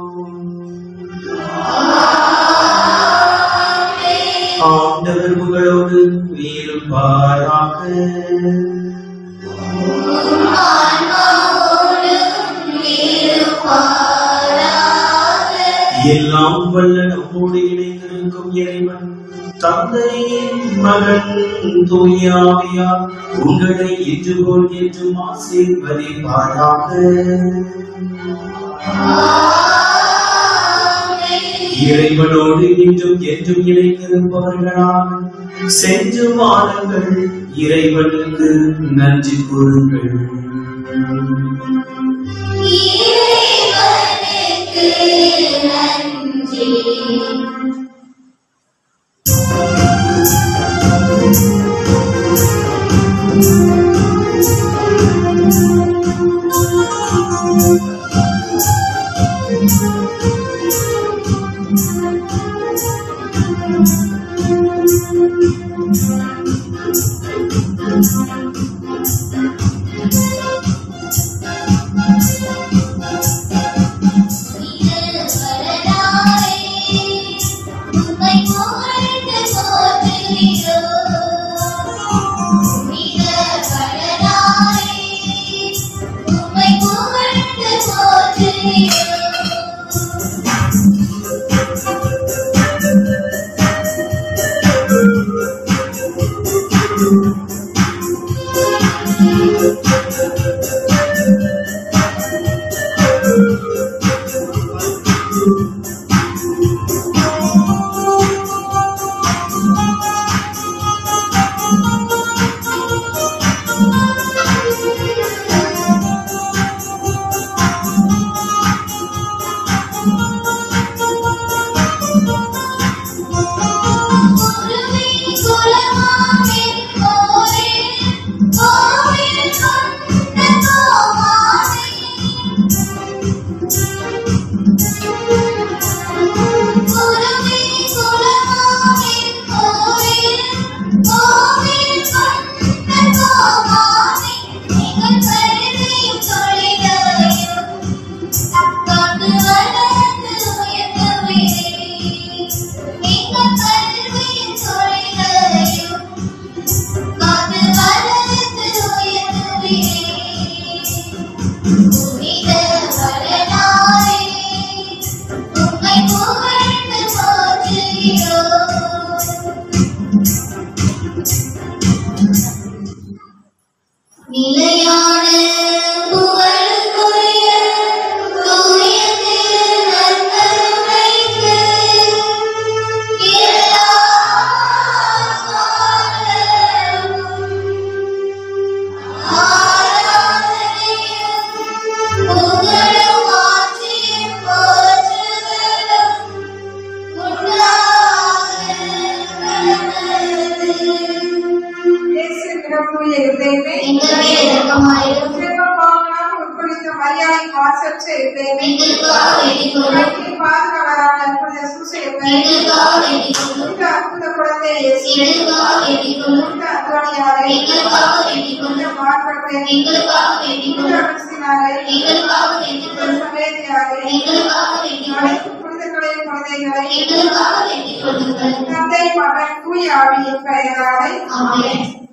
ஆண்டவர் உங்களோடு இருப்பாராக. எல்லாம் வல்ல நம்மோடு இணைந்திருக்கும் இறைவன் தந்தையின் மகன் தூய ஆவியார் உங்களை இன்று போல் என்றும் ஆசீர்வதிப்பாராக. இறைவனோடு இன்றும் என்றும் இணைந்திருப்பவர்களால் சென்று வாருங்கள், இறைவனுக்கு நன்றி கூறுங்கள். தந்தை மகன் தூய ஆவியின் பெயராலே ஆமென்.